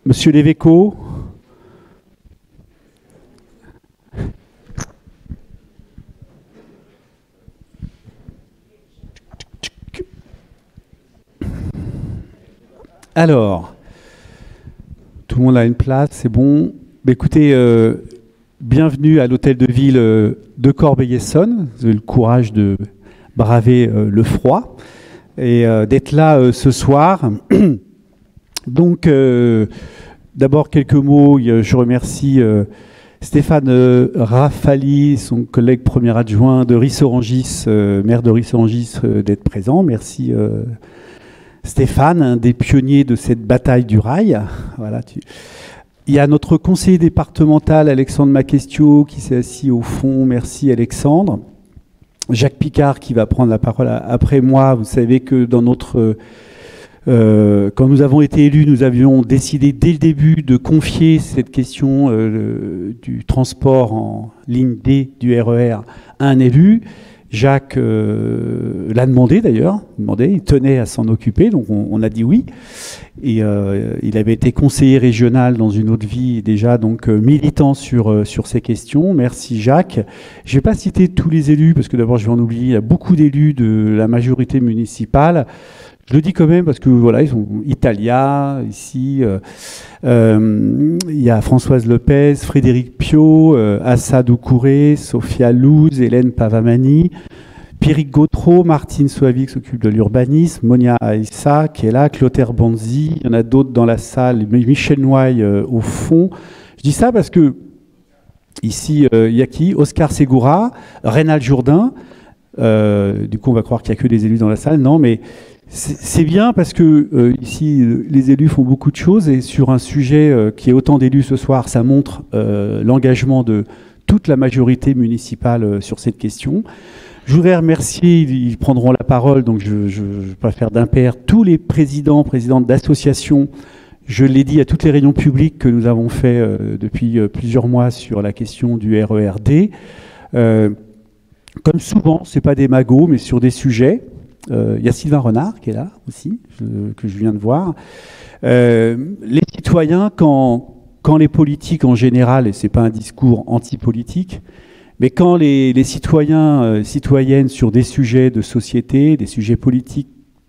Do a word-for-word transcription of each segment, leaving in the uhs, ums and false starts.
Monsieur Lévéco. Alors, tout le monde a une place, c'est bon. Bah, écoutez, euh, bienvenue à l'hôtel de ville euh, de Corbeil-Essonnes. Vous avez le courage de braver euh, le froid et euh, d'être là euh, ce soir. Donc, euh, d'abord quelques mots. Je remercie euh, Stéphane euh, Rafali, son collègue premier adjoint de Ris-Orangis, euh, maire de Ris-Orangis, euh, d'être présent. Merci euh, Stéphane, un des pionniers de cette bataille du rail. Voilà, tu... Il y a notre conseiller départemental, Alexandre Maquestio, qui s'est assis au fond. Merci Alexandre. Jacques Picard, qui va prendre la parole après moi. Vous savez que dans notre... Euh, quand nous avons été élus, nous avions décidé dès le début de confier cette question euh, du transport en ligne D du R E R à un élu. Jacques euh, l'a demandé d'ailleurs, il tenait à s'en occuper, donc on, on a dit oui. Et euh, il avait été conseiller régional dans une autre vie déjà, donc euh, militant sur, euh, sur ces questions. Merci Jacques. Je ne vais pas citer tous les élus, parce que d'abord je vais en oublier, il y a beaucoup d'élus de la majorité municipale. Je le dis quand même parce que voilà, ils sont Italia ici, euh, euh, il y a Françoise Lopez, Frédéric Piot, euh, Assa Doucouré, Sophia Louz, Hélène Pavamani, Pierrick Gautreau, Martine Soavi qui s'occupe de l'urbanisme, Monia Aïssa qui est là, Clotaire Banzi, il y en a d'autres dans la salle, Michel Noailles euh, au fond. Je dis ça parce que ici, euh, il y a qui? Oscar Segura, Reynald Jourdain. Euh, du coup, on va croire qu'il n'y a que des élus dans la salle. Non, mais c'est bien parce que euh, ici, les élus font beaucoup de choses et sur un sujet euh, qui est autant d'élus ce soir, ça montre euh, l'engagement de toute la majorité municipale euh, sur cette question. Je voudrais remercier, ils prendront la parole, donc je ne vais pas faire d'impair, tous les présidents, présidentes d'associations. Je l'ai dit à toutes les réunions publiques que nous avons fait euh, depuis euh, plusieurs mois sur la question du R E R D. Euh, comme souvent, ce n'est pas des magots, mais sur des sujets. Il euh, y a Sylvain Renard qui est là aussi, je, que je viens de voir. Euh, les citoyens, quand, quand les politiques en général, et ce n'est pas un discours anti-politique, mais quand les, les citoyens, euh, citoyennes sur des sujets de société, des sujets politiques,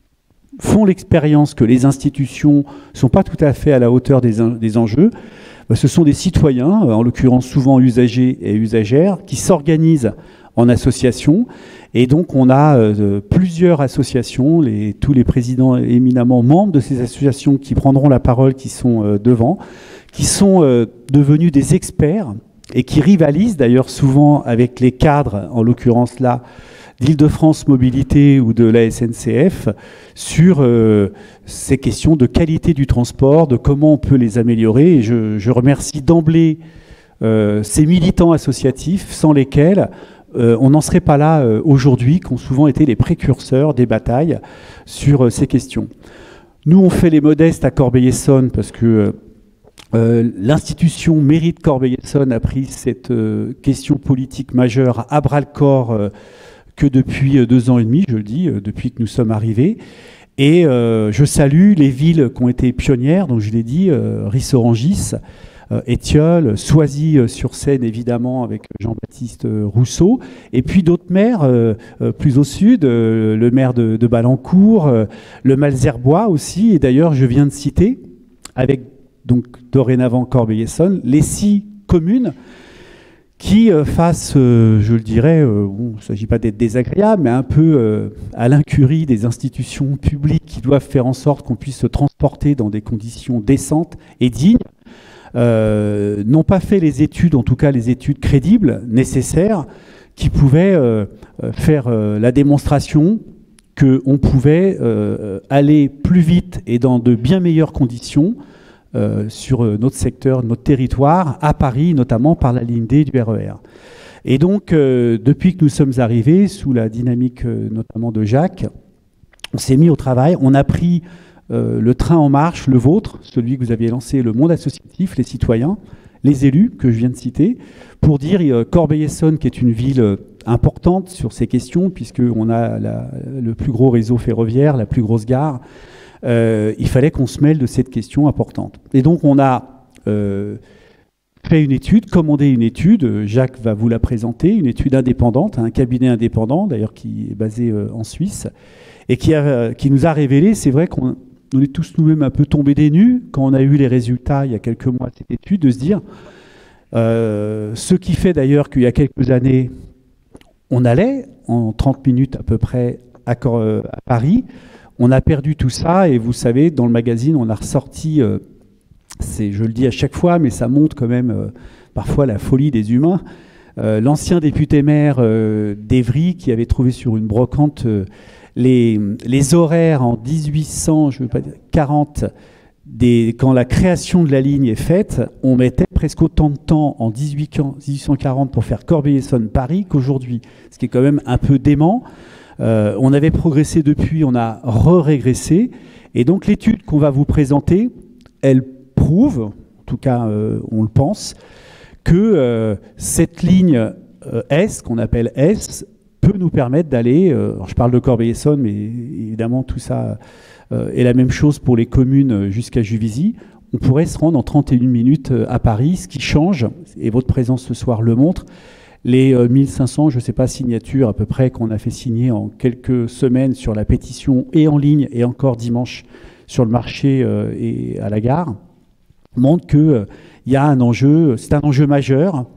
font l'expérience que les institutions ne sont pas tout à fait à la hauteur des, des enjeux, bah, ce sont des citoyens, en l'occurrence souvent usagers et usagères, qui s'organisent en association. Et donc, on a euh, plusieurs associations, les, tous les présidents éminemment membres de ces associations qui prendront la parole, qui sont euh, devant, qui sont euh, devenus des experts et qui rivalisent d'ailleurs souvent avec les cadres, en l'occurrence là, d'Île-de-France Mobilité ou de la S N C F, sur euh, ces questions de qualité du transport, de comment on peut les améliorer. Et je, je remercie d'emblée euh, ces militants associatifs sans lesquels Euh, on n'en serait pas là euh, aujourd'hui, qui ont souvent été les précurseurs des batailles sur euh, ces questions. Nous, on fait les modestes à Corbeil-Essonnes parce que euh, l'institution mairie de Corbeil-Essonnes a pris cette euh, question politique majeure à bras-le-corps euh, que depuis euh, deux ans et demi, je le dis, euh, depuis que nous sommes arrivés. Et euh, je salue les villes qui ont été pionnières, donc je l'ai dit, euh, Ris-Orangis, Euh, Étiole, Soisy-sur-Seine évidemment avec Jean-Baptiste euh, Rousseau, et puis d'autres maires euh, euh, plus au sud, euh, le maire de, de Balancourt, euh, le Malzerbois aussi, et d'ailleurs je viens de citer, avec donc dorénavant Corbeil-Essonnes, les six communes qui euh, face, euh, je le dirais, euh, bon, il ne s'agit pas d'être désagréable, mais un peu euh, à l'incurie des institutions publiques qui doivent faire en sorte qu'on puisse se transporter dans des conditions décentes et dignes, Euh, n'ont pas fait les études, en tout cas les études crédibles, nécessaires, qui pouvaient euh, faire euh, la démonstration qu'on pouvait euh, aller plus vite et dans de bien meilleures conditions euh, sur notre secteur, notre territoire, à Paris, notamment par la ligne D du R E R. Et donc, euh, depuis que nous sommes arrivés, sous la dynamique euh, notamment de Jacques, on s'est mis au travail, on a pris Euh, le train en marche, le vôtre, celui que vous aviez lancé, le monde associatif, les citoyens, les élus que je viens de citer, pour dire euh, Corbeil-Essonnes, qui est une ville euh, importante sur ces questions, puisqu'on a la, le plus gros réseau ferroviaire, la plus grosse gare, euh, il fallait qu'on se mêle de cette question importante. Et donc on a euh, fait une étude, commandé une étude, Jacques va vous la présenter, une étude indépendante, un cabinet indépendant d'ailleurs qui est basé euh, en Suisse, et qui, a, qui nous a révélé, c'est vrai qu'on on est tous nous-mêmes un peu tombés des nues quand on a eu les résultats il y a quelques mois de cette étude, de se dire, euh, ce qui fait d'ailleurs qu'il y a quelques années, on allait en trente minutes à peu près à, à Paris, on a perdu tout ça, et vous savez, dans le magazine, on a ressorti, euh, c'est, je le dis à chaque fois, mais ça montre quand même euh, parfois la folie des humains, euh, l'ancien député-maire euh, d'Évry qui avait trouvé sur une brocante euh, Les, les horaires en dix-huit cent quarante, des, quand la création de la ligne est faite, on mettait presque autant de temps en dix-huit cent quarante pour faire Corbeil-Essonnes-Paris qu'aujourd'hui, ce qui est quand même un peu dément. Euh, on avait progressé depuis, on a re-régressé, et donc l'étude qu'on va vous présenter, elle prouve, en tout cas euh, on le pense, que euh, cette ligne euh, S, qu'on appelle S, peut nous permettre d'aller, euh, je parle de Corbeil-Essonnes, mais évidemment tout ça euh, est la même chose pour les communes jusqu'à Juvisy. On pourrait se rendre en trente et une minutes à Paris, ce qui change, et votre présence ce soir le montre, les euh, mille cinq cents, je ne sais pas, signatures à peu près qu'on a fait signer en quelques semaines sur la pétition, et en ligne, et encore dimanche sur le marché euh, et à la gare, montrent qu'il euh, y a un enjeu, c'est un enjeu majeur.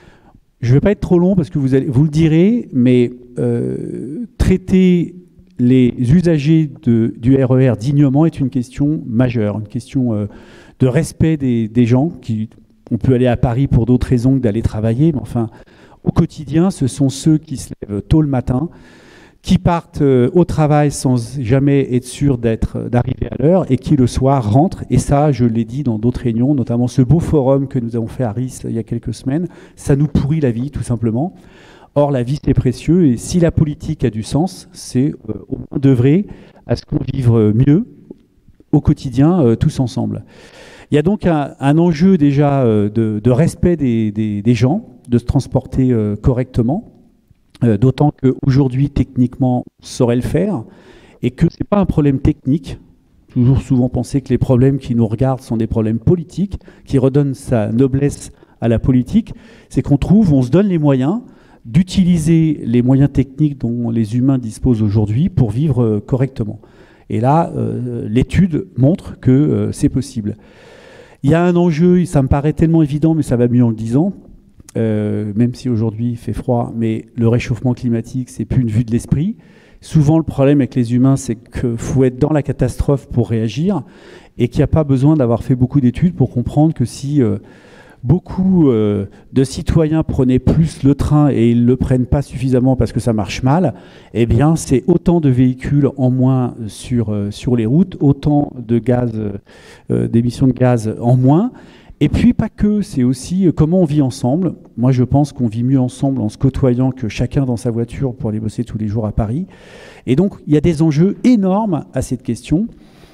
Je ne vais pas être trop long parce que vous, allez, vous le direz, mais euh, traiter les usagers de, du R E R dignement est une question majeure, une question euh, de respect des, des gens. Qui, on peut aller à Paris pour d'autres raisons que d'aller travailler, mais enfin, au quotidien, ce sont ceux qui se lèvent tôt le matin, qui partent euh, au travail sans jamais être sûrs d'être, d'arriver à l'heure, et qui le soir rentrent. Et ça, je l'ai dit dans d'autres réunions, notamment ce beau forum que nous avons fait à Ris il y a quelques semaines, ça nous pourrit la vie, tout simplement. Or, la vie, c'est précieux, et si la politique a du sens, c'est euh, au moins d'œuvrer à ce qu'on vive mieux au quotidien, euh, tous ensemble. Il y a donc un, un enjeu déjà euh, de, de respect des, des, des gens, de se transporter euh, correctement. Euh, d'autant qu'aujourd'hui, techniquement, on saurait le faire, et que ce n'est pas un problème technique. Toujours souvent penser que les problèmes qui nous regardent sont des problèmes politiques, qui redonnent sa noblesse à la politique. C'est qu'on trouve, on se donne les moyens d'utiliser les moyens techniques dont les humains disposent aujourd'hui pour vivre euh, correctement. Et là, euh, l'étude montre que euh, c'est possible. Il y a un enjeu, ça me paraît tellement évident, mais ça va mieux en le disant, Euh, même si aujourd'hui il fait froid, mais le réchauffement climatique, c'est plus une vue de l'esprit. Souvent, le problème avec les humains, c'est qu'il faut être dans la catastrophe pour réagir, et qu'il n'y a pas besoin d'avoir fait beaucoup d'études pour comprendre que si euh, beaucoup euh, de citoyens prenaient plus le train et ils ne le prennent pas suffisamment parce que ça marche mal, eh bien, c'est autant de véhicules en moins sur, euh, sur les routes, autant de gaz, euh, d'émissions de gaz en moins. Et puis, pas que, c'est aussi comment on vit ensemble. Moi, je pense qu'on vit mieux ensemble en se côtoyant que chacun dans sa voiture pour aller bosser tous les jours à Paris. Et donc, il y a des enjeux énormes à cette question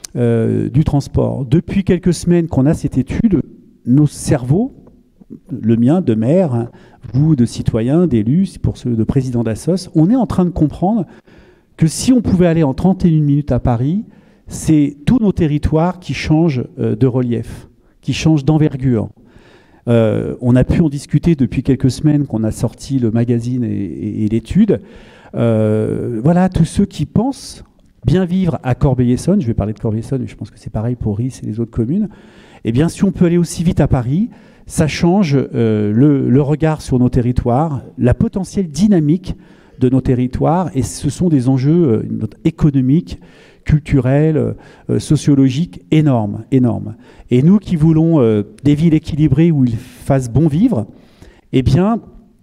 euh, du transport. Depuis quelques semaines qu'on a cette étude, nos cerveaux, le mien de maire, vous de citoyens, d'élus, pour ceux de présidents d'assos, on est en train de comprendre que si on pouvait aller en trente et une minutes à Paris, c'est tous nos territoires qui changent euh, de relief, qui change d'envergure. Euh, on a pu en discuter depuis quelques semaines qu'on a sorti le magazine et, et, et l'étude. Euh, voilà, tous ceux qui pensent bien vivre à Corbeil-Essonnes, je vais parler de Corbeil-Essonnes, mais je pense que c'est pareil pour Ris et les autres communes, eh bien, si on peut aller aussi vite à Paris, ça change euh, le, le regard sur nos territoires, la potentielle dynamique de nos territoires, et ce sont des enjeux euh, économiques, culturels, euh, sociologiques énormes, énormes. Et nous qui voulons euh, des villes équilibrées où il fasse bon vivre, eh bien,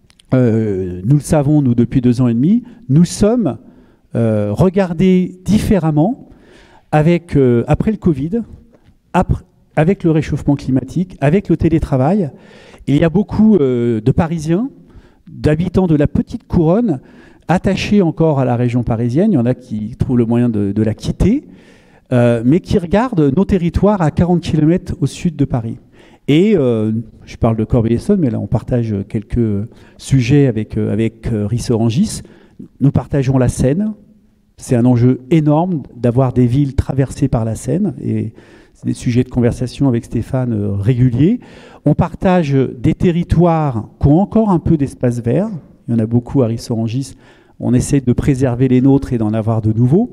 euh, nous le savons, nous, depuis deux ans et demi, nous sommes euh, regardés différemment avec, euh, après le Covid, après, avec le réchauffement climatique, avec le télétravail. Il y a beaucoup euh, de Parisiens, d'habitants de la petite couronne, attachés encore à la région parisienne. Il y en a qui trouvent le moyen de, de la quitter, euh, mais qui regardent nos territoires à quarante kilomètres au sud de Paris. Et euh, je parle de Corbeil-Essonnes, mais là on partage quelques sujets avec, euh, avec euh, Ris-Orangis. Nous partageons la Seine, C'est un enjeu énorme d'avoir des villes traversées par la Seine, et c'est des sujets de conversation avec Stéphane euh, réguliers. On partage des territoires qui ont encore un peu d'espace vert. Il y en a beaucoup à Ris-Orangis. On essaie de préserver les nôtres et d'en avoir de nouveaux.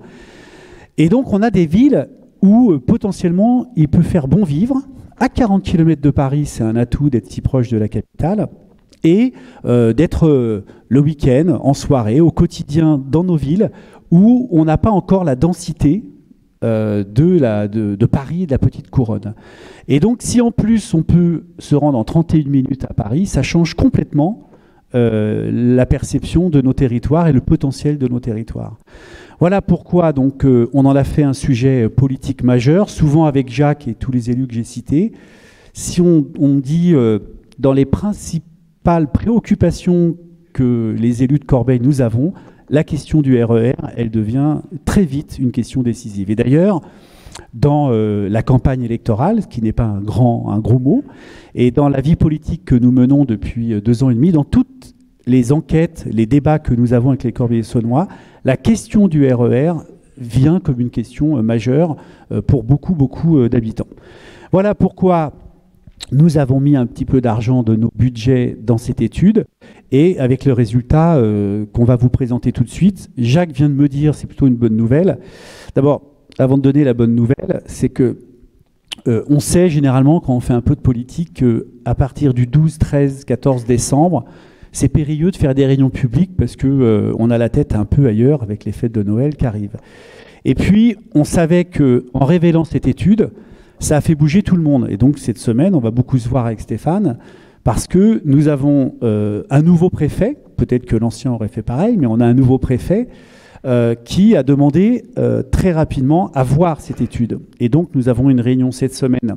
Et donc, on a des villes où euh, potentiellement il peut faire bon vivre. À quarante kilomètres de Paris, c'est un atout d'être si proche de la capitale. Et euh, d'être euh, le week-end, en soirée, au quotidien dans nos villes, où on n'a pas encore la densité euh, de, la, de, de Paris et de la petite couronne. Et donc, si en plus on peut se rendre en trente et une minutes à Paris, ça change complètement euh, la perception de nos territoires et le potentiel de nos territoires. Voilà pourquoi donc, euh, on en a fait un sujet politique majeur, souvent avec Jacques et tous les élus que j'ai cités. Si on, on dit euh, dans les principales préoccupations que les élus de Corbeil nous avons, la question du R E R, elle devient très vite une question décisive. Et d'ailleurs, dans euh, la campagne électorale, ce qui n'est pas un, grand, un gros mot, et dans la vie politique que nous menons depuis deux ans et demi, dans toutes les enquêtes, les débats que nous avons avec les Corbeillais-Saunois, la question du R E R vient comme une question euh, majeure euh, pour beaucoup, beaucoup euh, d'habitants. Voilà pourquoi nous avons mis un petit peu d'argent de nos budgets dans cette étude, et avec le résultat euh, qu'on va vous présenter tout de suite. Jacques vient de me dire, c'est plutôt une bonne nouvelle. D'abord, avant de donner la bonne nouvelle, c'est que euh, on sait généralement quand on fait un peu de politique qu'à partir du douze, treize, quatorze décembre, c'est périlleux de faire des réunions publiques parce qu'on euh, a la tête un peu ailleurs avec les fêtes de Noël qui arrivent. Et puis, on savait qu'en révélant cette étude, ça a fait bouger tout le monde. Et donc, cette semaine, on va beaucoup se voir avec Stéphane, parce que nous avons euh, un nouveau préfet, peut-être que l'ancien aurait fait pareil, mais on a un nouveau préfet euh, qui a demandé euh, très rapidement à voir cette étude. Et donc, nous avons une réunion cette semaine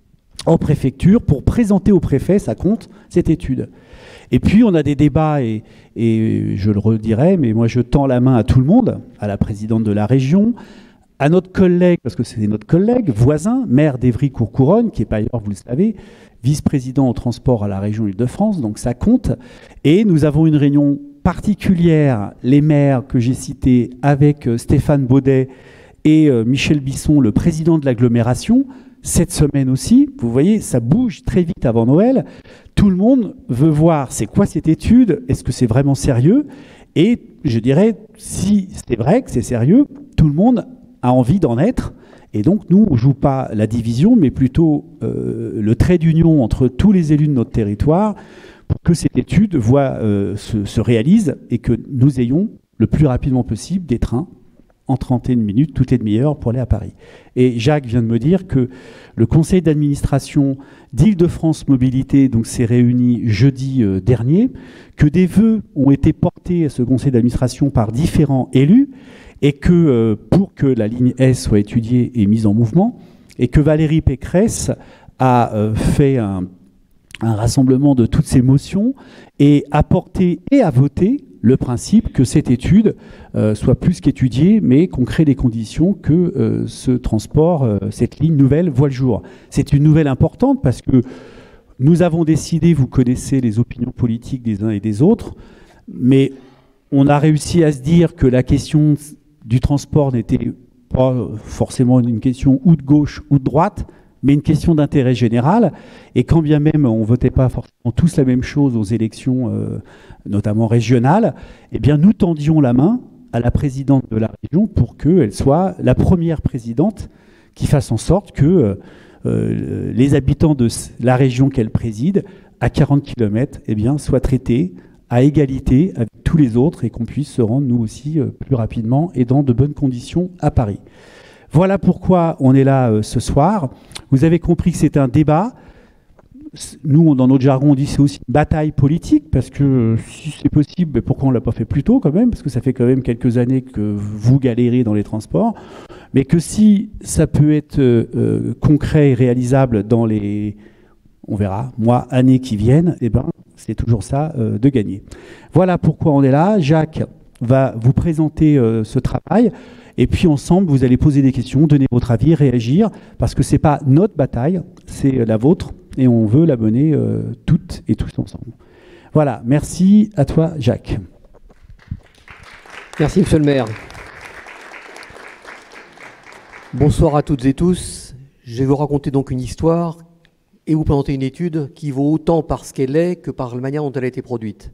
en préfecture pour présenter au préfet, ça compte, cette étude. Et puis, on a des débats, et, et je le redirai, mais moi, je tends la main à tout le monde, à la présidente de la région, à notre collègue, parce que c'est notre collègue, voisin, maire d'Évry-Courcouronnes, qui est par ailleurs, vous le savez, vice-président au transport à la région Île-de-France, donc ça compte. Et nous avons une réunion particulière, les maires que j'ai cités, avec Stéphane Baudet et Michel Bisson, le président de l'agglomération, cette semaine aussi. Vous voyez, ça bouge très vite avant Noël. Tout le monde veut voir c'est quoi cette étude, est-ce que c'est vraiment sérieux? Et je dirais, si c'est vrai que c'est sérieux, tout le monde a envie d'en être. Et donc, nous, on ne joue pas la division, mais plutôt euh, le trait d'union entre tous les élus de notre territoire pour que cette étude voit, euh, se, se réalise et que nous ayons le plus rapidement possible des trains en trente et une minutes, toutes les demi-heures pour aller à Paris. Et Jacques vient de me dire que le conseil d'administration d'Île-de-France Mobilité donc, s'est réuni jeudi euh, dernier, que des vœux ont été portés à ce conseil d'administration par différents élus, et que euh, pour que la ligne S soit étudiée et mise en mouvement, et que Valérie Pécresse a euh, fait un, un rassemblement de toutes ces motions et a porté et a voté le principe que cette étude euh, soit plus qu'étudiée, mais qu'on crée des conditions que euh, ce transport, euh, cette ligne nouvelle, voit le jour. C'est une nouvelle importante parce que nous avons décidé, vous connaissez les opinions politiques des uns et des autres, mais on a réussi à se dire que la question du transport n'était pas forcément une question ou de gauche ou de droite, mais une question d'intérêt général. Et quand bien même on ne votait pas forcément tous la même chose aux élections, euh, notamment régionales, eh bien nous tendions la main à la présidente de la région pour qu'elle soit la première présidente qui fasse en sorte que euh, les habitants de la région qu'elle préside, à quarante kilomètres, eh bien, soient traités à égalité avec tous les autres et qu'on puisse se rendre, nous aussi, plus rapidement et dans de bonnes conditions à Paris. Voilà pourquoi on est là euh, ce soir. Vous avez compris que c'est un débat. Nous, dans notre jargon, on dit que c'est aussi une bataille politique, parce que euh, si c'est possible, pourquoi on ne l'a pas fait plus tôt quand même? Parce que ça fait quand même quelques années que vous galérez dans les transports. Mais que si ça peut être euh, euh, concret et réalisable dans les, on verra, mois, années qui viennent, eh ben, c'est toujours ça euh, de gagner. Voilà pourquoi on est là. Jacques va vous présenter euh, ce travail. Et puis ensemble, vous allez poser des questions, donner votre avis, réagir, parce que ce n'est pas notre bataille, c'est la vôtre, et on veut la mener euh, toutes et tous ensemble. Voilà, merci à toi Jacques. Merci monsieur le maire. Bonsoir à toutes et tous. Je vais vous raconter donc une histoire et vous présenter une étude qui vaut autant par ce qu'elle est que par la manière dont elle a été produite,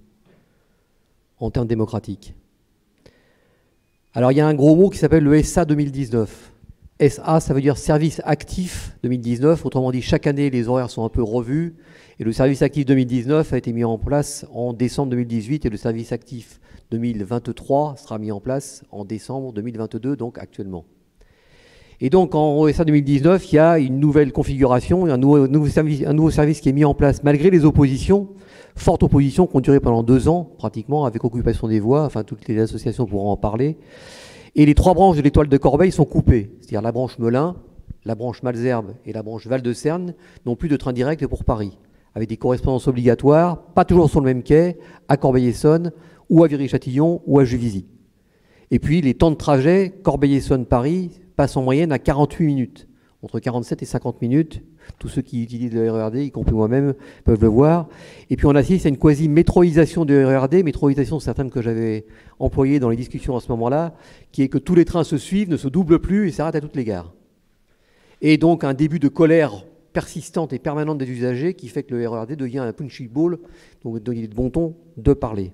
en termes démocratiques. Alors il y a un gros mot qui s'appelle le S A deux mille dix-neuf. S A, ça veut dire Service Actif deux mille dix-neuf. Autrement dit, chaque année, les horaires sont un peu revus. Et le Service Actif deux mille dix-neuf a été mis en place en décembre deux mille dix-huit et le Service Actif deux mille vingt-trois sera mis en place en décembre deux mille vingt-deux, donc actuellement. Et donc, en S A deux mille dix-neuf, il y a une nouvelle configuration, un nouveau, nouveau service, un nouveau service qui est mis en place malgré les oppositions, fortes oppositions qui ont duré pendant deux ans, pratiquement, avec occupation des voix, enfin, toutes les associations pourront en parler. Et les trois branches de l'étoile de Corbeil sont coupées, c'est-à-dire la branche Melun, la branche Malesherbes et la branche Val-de-Cerne n'ont plus de train direct pour Paris, avec des correspondances obligatoires, pas toujours sur le même quai, à Corbeil-Essonnes, ou à Viry-Châtillon, ou à Juvisy. Et puis, les temps de trajet, Corbeil-Essonnes-Paris, passe en moyenne à quarante-huit minutes, entre quarante-sept et cinquante minutes. Tous ceux qui utilisent le R E R D, y compris moi-même, peuvent le voir. Et puis on assiste à une quasi-métroisation du R E R D. Métroisation, c'est un terme que j'avais employé dans les discussions à ce moment-là, qui est que tous les trains se suivent, ne se doublent plus et s'arrêtent à toutes les gares. Et donc un début de colère persistante et permanente des usagers qui fait que le R E R D devient un punchy ball, donc il est de bon ton de parler.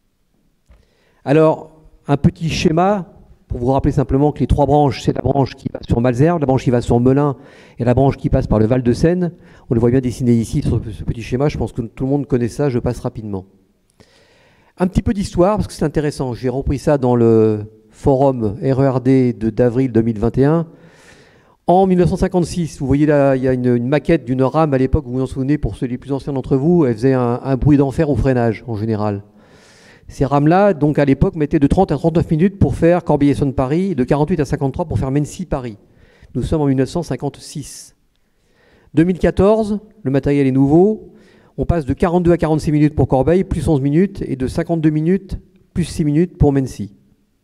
Alors, un petit schéma pour vous rappeler simplement que les trois branches, c'est la branche qui passe sur Malesherbes, la branche qui va sur Melun et la branche qui passe par le Val-de-Seine. On le voit bien dessiné ici sur ce petit schéma. Je pense que tout le monde connaît ça. Je passe rapidement. Un petit peu d'histoire, parce que c'est intéressant. J'ai repris ça dans le forum R E R D d'avril deux mille vingt et un. En mille neuf cent cinquante-six, vous voyez là, il y a une, une maquette d'une rame à l'époque, vous vous en souvenez, pour ceux les plus anciens d'entre vous, elle faisait un, un bruit d'enfer au freinage, en général. Ces rames-là, donc à l'époque, mettaient de trente à trente-neuf minutes pour faire Corbeil-Essonnes-Paris, de quarante-huit à cinquante-trois pour faire Mennecy-Paris. Nous sommes en mille neuf cent cinquante-six. deux mille quatorze, le matériel est nouveau. On passe de quarante-deux à quarante-six minutes pour Corbeil, plus onze minutes, et de cinquante-deux minutes, plus six minutes pour Mennecy.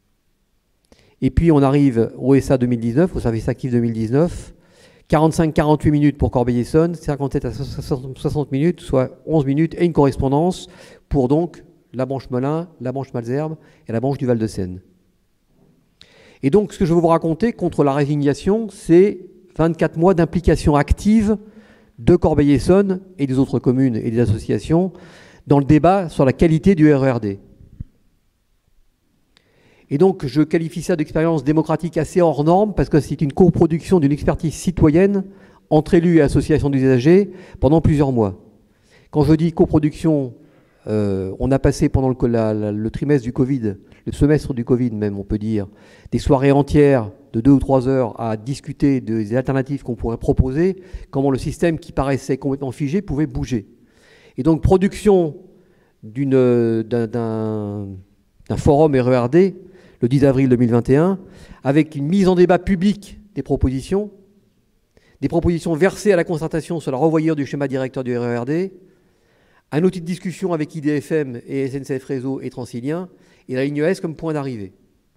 Et puis on arrive au S A deux mille dix-neuf, au service actif deux mille dix-neuf, quarante-cinq à quarante-huit minutes pour Corbeil-Essonnes, cinquante-sept à soixante minutes, soit onze minutes, et une correspondance pour donc la branche Melun, la branche Malesherbes et la branche du Val-de-Seine. Et donc, ce que je veux vous raconter contre la résignation, c'est vingt-quatre mois d'implication active de Corbeil-Essonnes et des autres communes et des associations dans le débat sur la qualité du R E R D. Et donc, je qualifie ça d'expérience démocratique assez hors norme parce que c'est une coproduction d'une expertise citoyenne entre élus et associations d'usagers pendant plusieurs mois. Quand je dis coproduction, Euh, on a passé pendant le, la, la, le trimestre du Covid, le semestre du Covid même, on peut dire, des soirées entières de deux ou trois heures à discuter des alternatives qu'on pourrait proposer, comment le système qui paraissait complètement figé pouvait bouger. Et donc, production d'un forum R E R D, le dix avril deux mille vingt et un, avec une mise en débat public des propositions, des propositions versées à la concertation sur la revoyure du schéma directeur du R E R D, un outil de discussion avec I D F M et S N C F Réseau et Transilien, et la ligne S comme point d'arrivée.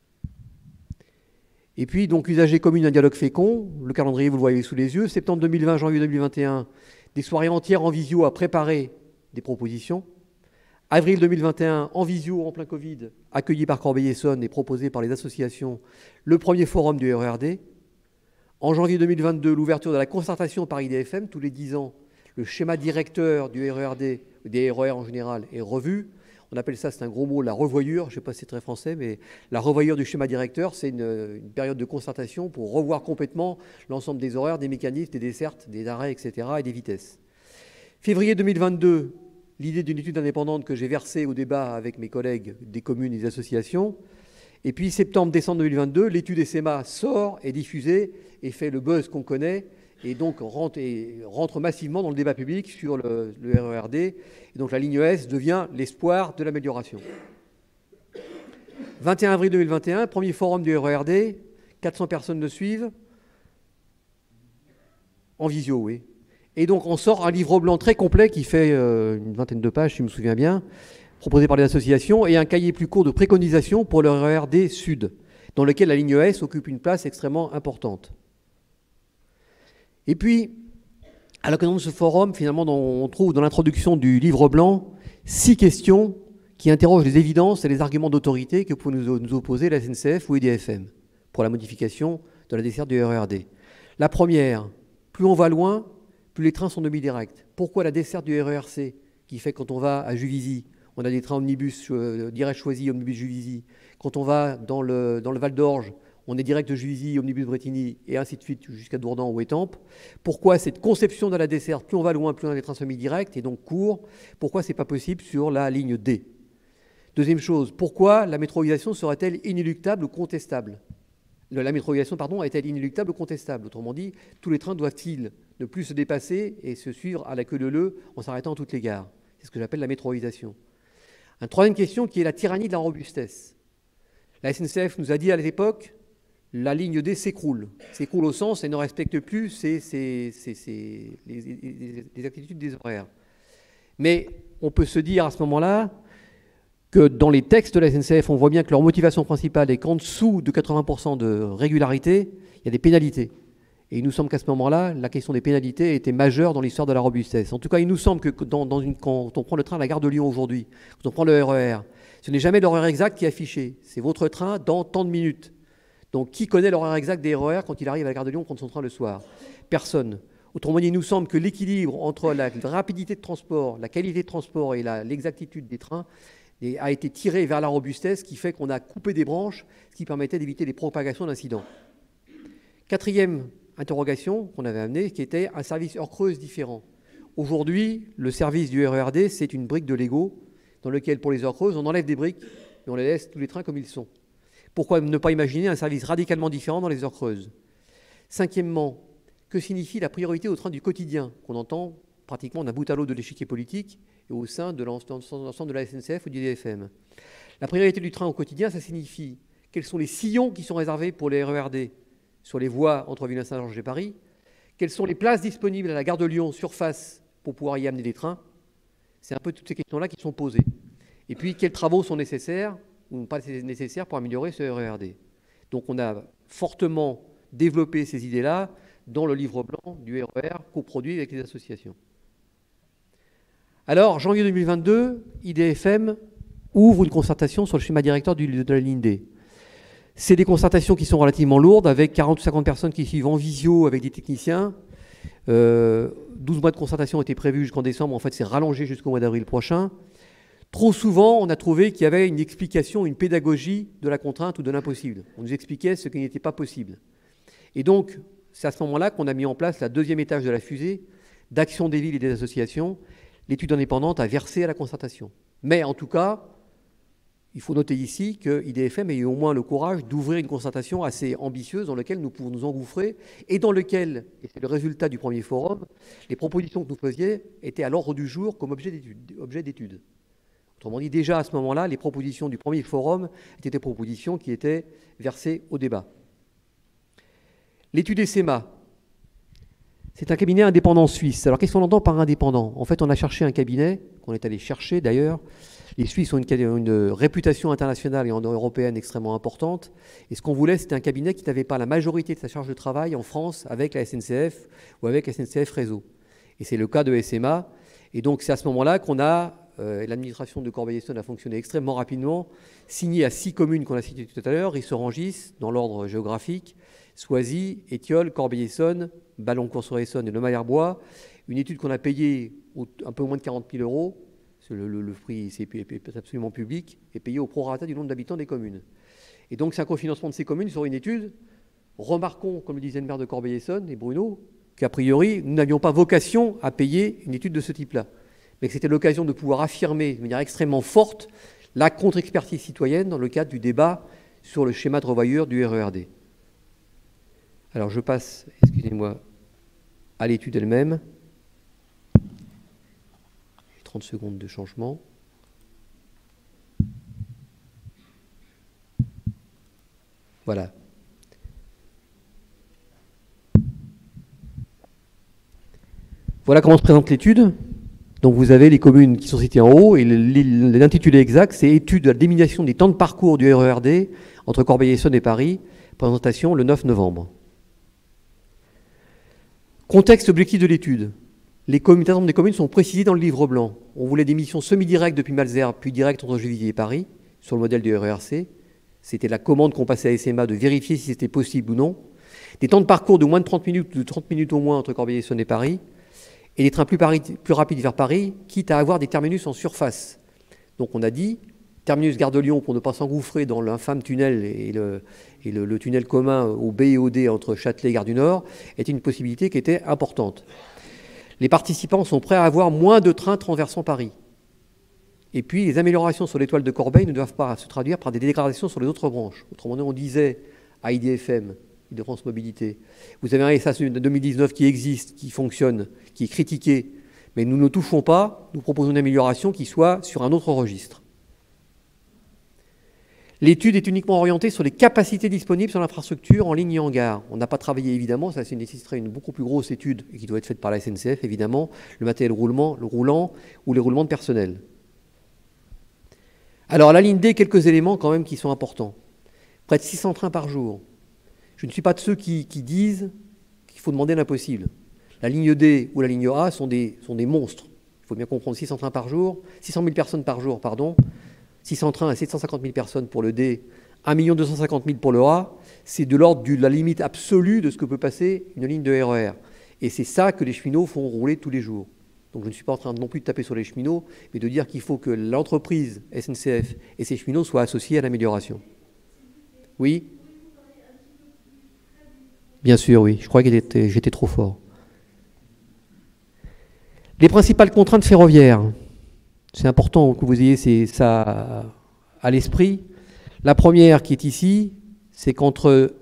Et puis, donc, usagers communes, un dialogue fécond. Le calendrier, vous le voyez sous les yeux. Septembre deux mille vingt, janvier deux mille vingt et un, des soirées entières en visio à préparer des propositions. Avril deux mille vingt et un, en visio, en plein Covid, accueilli par Corbeil-Essonnes et proposé par les associations, le premier forum du R E R D. En janvier deux mille vingt-deux, l'ouverture de la concertation par I D F M, tous les dix ans, le schéma directeur du R E R D, des R E R en général, est revu. On appelle ça, c'est un gros mot, la revoyure. Je ne sais pas si c'est très français, mais la revoyure du schéma directeur, c'est une, une période de concertation pour revoir complètement l'ensemble des horaires, des mécanismes, des dessertes, des arrêts, et cetera, et des vitesses. Février deux mille vingt-deux, l'idée d'une étude indépendante que j'ai versée au débat avec mes collègues des communes et des associations. Et puis septembre-décembre deux mille vingt-deux, l'étude S E M A sort, est diffusée et fait le buzz qu'on connaît, et donc rentre, et rentre massivement dans le débat public sur le, le R E R D. Et donc la ligne S devient l'espoir de l'amélioration. vingt et un avril deux mille vingt et un, premier forum du R E R D, quatre cents personnes le suivent, en visio, oui. Et donc on sort un livre blanc très complet qui fait euh, une vingtaine de pages, si je me souviens bien, proposé par les associations, et un cahier plus court de préconisation pour le R E R D Sud, dans lequel la ligne S occupe une place extrêmement importante. Et puis, à l'occasion de ce forum, finalement, on trouve dans l'introduction du livre blanc six questions qui interrogent les évidences et les arguments d'autorité que peut nous opposer la S N C F ou I D F M pour la modification de la desserte du R E R D. La première, plus on va loin, plus les trains sont demi-directs. Pourquoi la desserte du R E R C, qui fait que quand on va à Juvisy, on a des trains omnibus, euh, direct choisi, omnibus Juvisy. Quand on va dans le, dans le Val d'Orge, on est direct de Juvisy, omnibus Bretigny, et ainsi de suite jusqu'à Dourdan ou Étampes. Pourquoi cette conception de la desserte, plus on va loin, plus on a des trains semi-directs et donc courts, pourquoi ce n'est pas possible sur la ligne D? Deuxième chose, pourquoi la métroisation serait-elle inéluctable ou contestable? La métroisation, pardon, est-elle inéluctable ou contestable? Autrement dit, tous les trains doivent-ils ne plus se dépasser et se suivre à la queue leu-leu en s'arrêtant à toutes les gares? C'est ce que j'appelle la métroisation. Une troisième question qui est la tyrannie de la robustesse. La S N C F nous a dit à l'époque, la ligne D s'écroule. S'écroule au sens, elle ne respecte plus ses, ses, ses, ses, les, les, les actitudes des horaires. Mais on peut se dire à ce moment-là que dans les textes de la S N C F, on voit bien que leur motivation principale est qu'en dessous de quatre-vingts pour cent de régularité, il y a des pénalités. Et il nous semble qu'à ce moment-là, la question des pénalités était majeure dans l'histoire de la robustesse. En tout cas, il nous semble que dans, dans une, quand on prend le train à la gare de Lyon aujourd'hui, quand on prend le R E R, ce n'est jamais l'horaire exact qui est affiché. C'est votre train dans tant de minutes. Donc, qui connaît l'horaire exact des R E R quand il arrive à la gare de Lyon, prendre son train le soir? Personne. Autrement dit, il nous semble que l'équilibre entre la rapidité de transport, la qualité de transport et l'exactitude des trains a été tiré vers la robustesse, qui fait qu'on a coupé des branches, ce qui permettait d'éviter les propagations d'incidents. Quatrième interrogation qu'on avait amenée, qui était un service heure creuse différent. Aujourd'hui, le service du R E R D, c'est une brique de Lego, dans lequel, pour les heures creuses, on enlève des briques et on les laisse tous les trains comme ils sont. Pourquoi ne pas imaginer un service radicalement différent dans les heures creuses? Cinquièmement, que signifie la priorité au train du quotidien, qu'on entend pratiquement d'un bout à l'autre de l'échiquier politique et au sein de l'ensemble de la S N C F ou du D F M? La priorité du train au quotidien, ça signifie quels sont les sillons qui sont réservés pour les R E R D sur les voies entre Villeneuve-Saint-Georges et Paris, quelles sont les places disponibles à la gare de Lyon surface pour pouvoir y amener des trains. C'est un peu toutes ces questions-là qui sont posées. Et puis, quels travaux sont nécessaires ou pas nécessaires pour améliorer ce R E R D? Donc, on a fortement développé ces idées-là dans le livre blanc du R E R coproduit avec les associations. Alors, janvier deux mille vingt-deux, I D F M ouvre une concertation sur le schéma directeur de la ligne D. C'est des concertations qui sont relativement lourdes, avec quarante ou cinquante personnes qui suivent en visio avec des techniciens. Euh, douze mois de concertation ont été prévus jusqu'en décembre. En fait, c'est rallongé jusqu'au mois d'avril prochain. Trop souvent, on a trouvé qu'il y avait une explication, une pédagogie de la contrainte ou de l'impossible. On nous expliquait ce qui n'était pas possible. Et donc, c'est à ce moment-là qu'on a mis en place la deuxième étage de la fusée d'action des villes et des associations, l'étude indépendante à verser à la concertation. Mais en tout cas, il faut noter ici que I D F M a eu au moins le courage d'ouvrir une concertation assez ambitieuse dans laquelle nous pouvons nous engouffrer et dans laquelle, et c'est le résultat du premier forum, les propositions que nous faisions étaient à l'ordre du jour comme objet d'étude. Autrement dit, déjà à ce moment-là, les propositions du premier forum étaient des propositions qui étaient versées au débat. L'étude S E M A, c'est un cabinet indépendant suisse. Alors qu'est-ce qu'on entend par indépendant? En fait, on a cherché un cabinet, qu'on est allé chercher d'ailleurs. Les Suisses ont une, une réputation internationale et européenne extrêmement importante. Et ce qu'on voulait, c'était un cabinet qui n'avait pas la majorité de sa charge de travail en France avec la S N C F ou avec S N C F Réseau. Et c'est le cas de S E M A. Et donc, c'est à ce moment-là qu'on a, euh, l'administration de Corbeil-Essonnes a fonctionné extrêmement rapidement, signé à six communes qu'on a citées tout à l'heure, Rissorangis, dans l'ordre géographique, Soisy, Étiole, Corbeil-Essonnes, Balloncourt-sur-Essonne et Le Maillard-Bois. Une étude qu'on a payée un peu moins de quarante mille euros. Le, le, le prix, c'est absolument public, est payé au prorata du nombre d'habitants des communes. Et donc, c'est un cofinancement de ces communes sur une étude. Remarquons, comme le disait le maire de Corbeil-Essonnes et Bruno, qu'a priori, nous n'avions pas vocation à payer une étude de ce type-là. Mais que c'était l'occasion de pouvoir affirmer de manière extrêmement forte la contre-expertise citoyenne dans le cadre du débat sur le schéma de revoyure du R E R D. Alors, je passe, excusez-moi, à l'étude elle-même. trente secondes de changement. Voilà. Voilà comment se présente l'étude. Donc vous avez les communes qui sont citées en haut et l'intitulé exact, c'est étude de la diminution des temps de parcours du R E R D entre Corbeil-Essonnes et Paris. Présentation le neuf novembre. Contexte objectif de l'étude. Les communes, des communes sont précisées dans le livre blanc. On voulait des missions semi-directes depuis Malesherbes, puis directes entre Juvisy et Paris, sur le modèle du R E R C. C'était la commande qu'on passait à S E M A de vérifier si c'était possible ou non. Des temps de parcours de moins de trente minutes, de trente minutes au moins entre Corbeil-Essonnes et Paris, et des trains plus, Paris, plus rapides vers Paris, quitte à avoir des terminus en surface. Donc on a dit, terminus Gare de Lyon pour ne pas s'engouffrer dans l'infâme tunnel et, le, et le, le tunnel commun au B et au D entre Châtelet et Gare du Nord, était une possibilité qui était importante. Les participants sont prêts à avoir moins de trains traversant Paris. Et puis, les améliorations sur l'étoile de Corbeil ne doivent pas se traduire par des dégradations sur les autres branches. Autrement dit, on disait à I D F M, Île-de-France Mobilité, vous avez un S A de deux mille dix-neuf qui existe, qui fonctionne, qui est critiqué, mais nous ne touchons pas, nous proposons une amélioration qui soit sur un autre registre. L'étude est uniquement orientée sur les capacités disponibles sur l'infrastructure en ligne et en gare. On n'a pas travaillé, évidemment, ça nécessiterait une beaucoup plus grosse étude, et qui doit être faite par la S N C F, évidemment, le matériel roulement, le roulant ou les roulements de personnel. Alors, à la ligne D, quelques éléments quand même qui sont importants. Près de six cents trains par jour. Je ne suis pas de ceux qui, qui disent qu'il faut demander l'impossible. La ligne D ou la ligne A sont des, sont des monstres. Il faut bien comprendre, six cents trains par jour, six cent mille personnes par jour, pardon. six cents trains à sept cent cinquante mille personnes pour le D, un million deux cent cinquante mille pour le A. C'est de l'ordre de la limite absolue de ce que peut passer une ligne de R E R. Et c'est ça que les cheminots font rouler tous les jours. Donc je ne suis pas en train non plus de taper sur les cheminots, mais de dire qu'il faut que l'entreprise S N C F et ses cheminots soient associés à l'amélioration. Oui ? Bien sûr, oui. Je crois que j'étais trop fort. Les principales contraintes ferroviaires. C'est important que vous ayez ça à l'esprit. La première qui est ici, c'est qu'entre,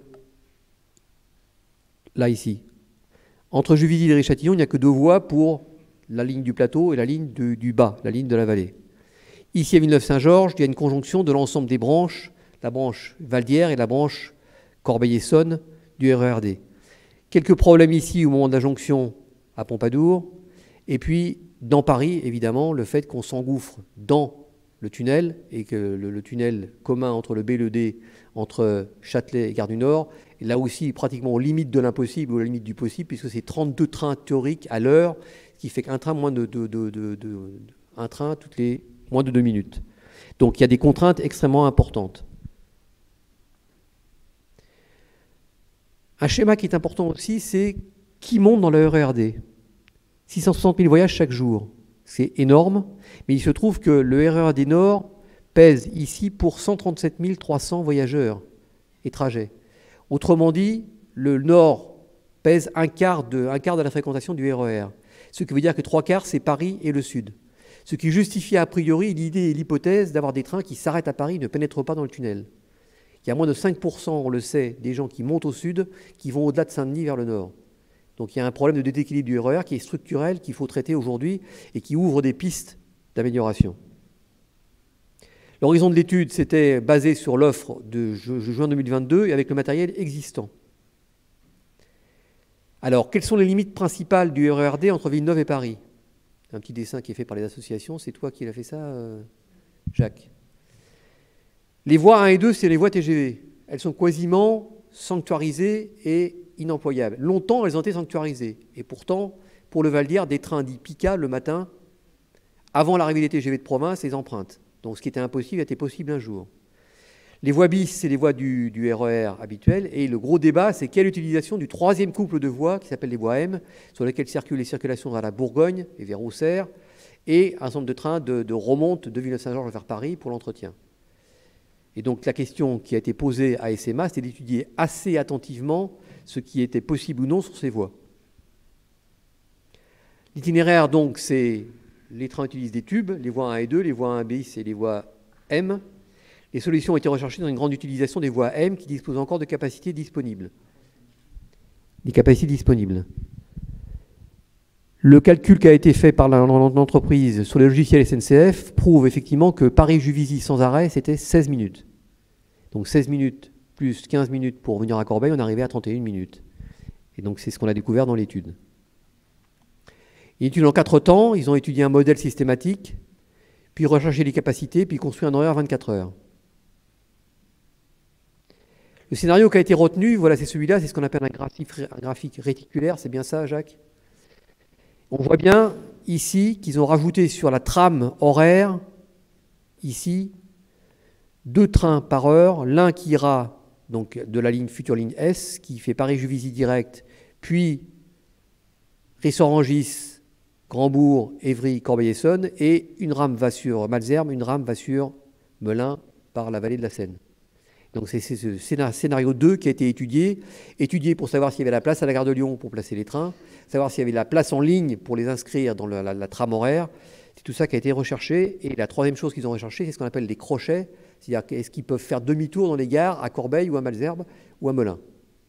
là ici, entre Juvisy et Viry-Châtillon, il n'y a que deux voies pour la ligne du plateau et la ligne de, du bas, la ligne de la vallée. Ici, à Villeneuve-Saint-Georges, il y a une conjonction de l'ensemble des branches, la branche Valdière et la branche Corbeil-Essonnes du R E R D. Quelques problèmes ici au moment de la jonction à Pompadour. Et puis, dans Paris, évidemment, le fait qu'on s'engouffre dans le tunnel et que le, le tunnel commun entre le B et le D, entre Châtelet et Gare du Nord, est là aussi pratiquement aux limites de l'impossible ou à la limite du possible, puisque c'est trente-deux trains théoriques à l'heure, ce qui fait qu'un train, moins de, de, de, de, de, un train toutes les moins de deux minutes. Donc il y a des contraintes extrêmement importantes. Un schéma qui est important aussi, c'est qui monte dans le R E R D. six cent soixante mille voyages chaque jour. C'est énorme, mais il se trouve que le R E R D Nord pèse ici pour cent trente-sept mille trois cents voyageurs et trajets. Autrement dit, le Nord pèse un quart de, un quart de la fréquentation du R E R. Ce qui veut dire que trois quarts, c'est Paris et le Sud. Ce qui justifie a priori l'idée et l'hypothèse d'avoir des trains qui s'arrêtent à Paris et ne pénètrent pas dans le tunnel. Il y a moins de cinq pour cent, on le sait, des gens qui montent au Sud, qui vont au-delà de Saint-Denis vers le Nord. Donc il y a un problème de déséquilibre du R E R qui est structurel, qu'il faut traiter aujourd'hui et qui ouvre des pistes d'amélioration. L'horizon de l'étude s'était basé sur l'offre de juin deux mille vingt-deux et avec le matériel existant. Alors, quelles sont les limites principales du R E R D entre Villeneuve et Paris? Un petit dessin qui est fait par les associations. C'est toi qui l'as fait ça, euh, Jacques? Les voies un et deux, c'est les voies T G V. Elles sont quasiment sanctuarisées et inemployables. Longtemps, elles ont été sanctuarisées. Et pourtant, pour le Val-d'Hier, des trains dits Pica le matin, avant l'arrivée des T G V de province, les empruntent. Donc ce qui était impossible était possible un jour. Les voies bis, c'est les voies du, du R E R habituel. Et le gros débat, c'est quelle utilisation du troisième couple de voies, qui s'appelle les voies M, sur lesquelles circulent les circulations vers la Bourgogne et vers Auxerre, et un certain nombre de trains de, de remonte de Villeneuve-Saint-Georges vers Paris pour l'entretien. Et donc la question qui a été posée à S M A, c'était d'étudier assez attentivement ce qui était possible ou non sur ces voies. L'itinéraire, donc, c'est les trains utilisent des tubes, les voies un et deux, les voies un bis et les voies M. Les solutions ont été recherchées dans une grande utilisation des voies M qui disposent encore de capacités disponibles. Des capacités disponibles. Le calcul qui a été fait par l'entreprise sur les logiciels S N C F prouve effectivement que Paris-Juvisy sans arrêt, c'était seize minutes. Donc seize minutes plus quinze minutes pour venir à Corbeil, on arrivait à trente et une minutes. Et donc c'est ce qu'on a découvert dans l'étude. Ils étudient en quatre temps, ils ont étudié un modèle systématique, puis recherché les capacités, puis construit un horaire vingt-quatre heures. Le scénario qui a été retenu, voilà, c'est celui-là, c'est ce qu'on appelle un graphique, un graphique réticulaire, c'est bien ça, Jacques? On voit bien ici qu'ils ont rajouté sur la trame horaire, ici, deux trains par heure, l'un qui ira donc de la ligne future ligne S, qui fait Paris-Juvisy direct, puis Ris-Orangis, Grandbourg, Évry, Corbeil-Essonnes, et une rame va sur Malesherbes, une rame va sur Melun par la vallée de la Seine. Donc c'est ce scénario deux qui a été étudié, étudié pour savoir s'il y avait la place à la gare de Lyon pour placer les trains, savoir s'il y avait la place en ligne pour les inscrire dans la, la, la trame horaire. C'est tout ça qui a été recherché. Et la troisième chose qu'ils ont recherché, c'est ce qu'on appelle des crochets, c'est-à-dire est-ce qu'ils peuvent faire demi-tour dans les gares à Corbeil ou à Malesherbes ou à Melun.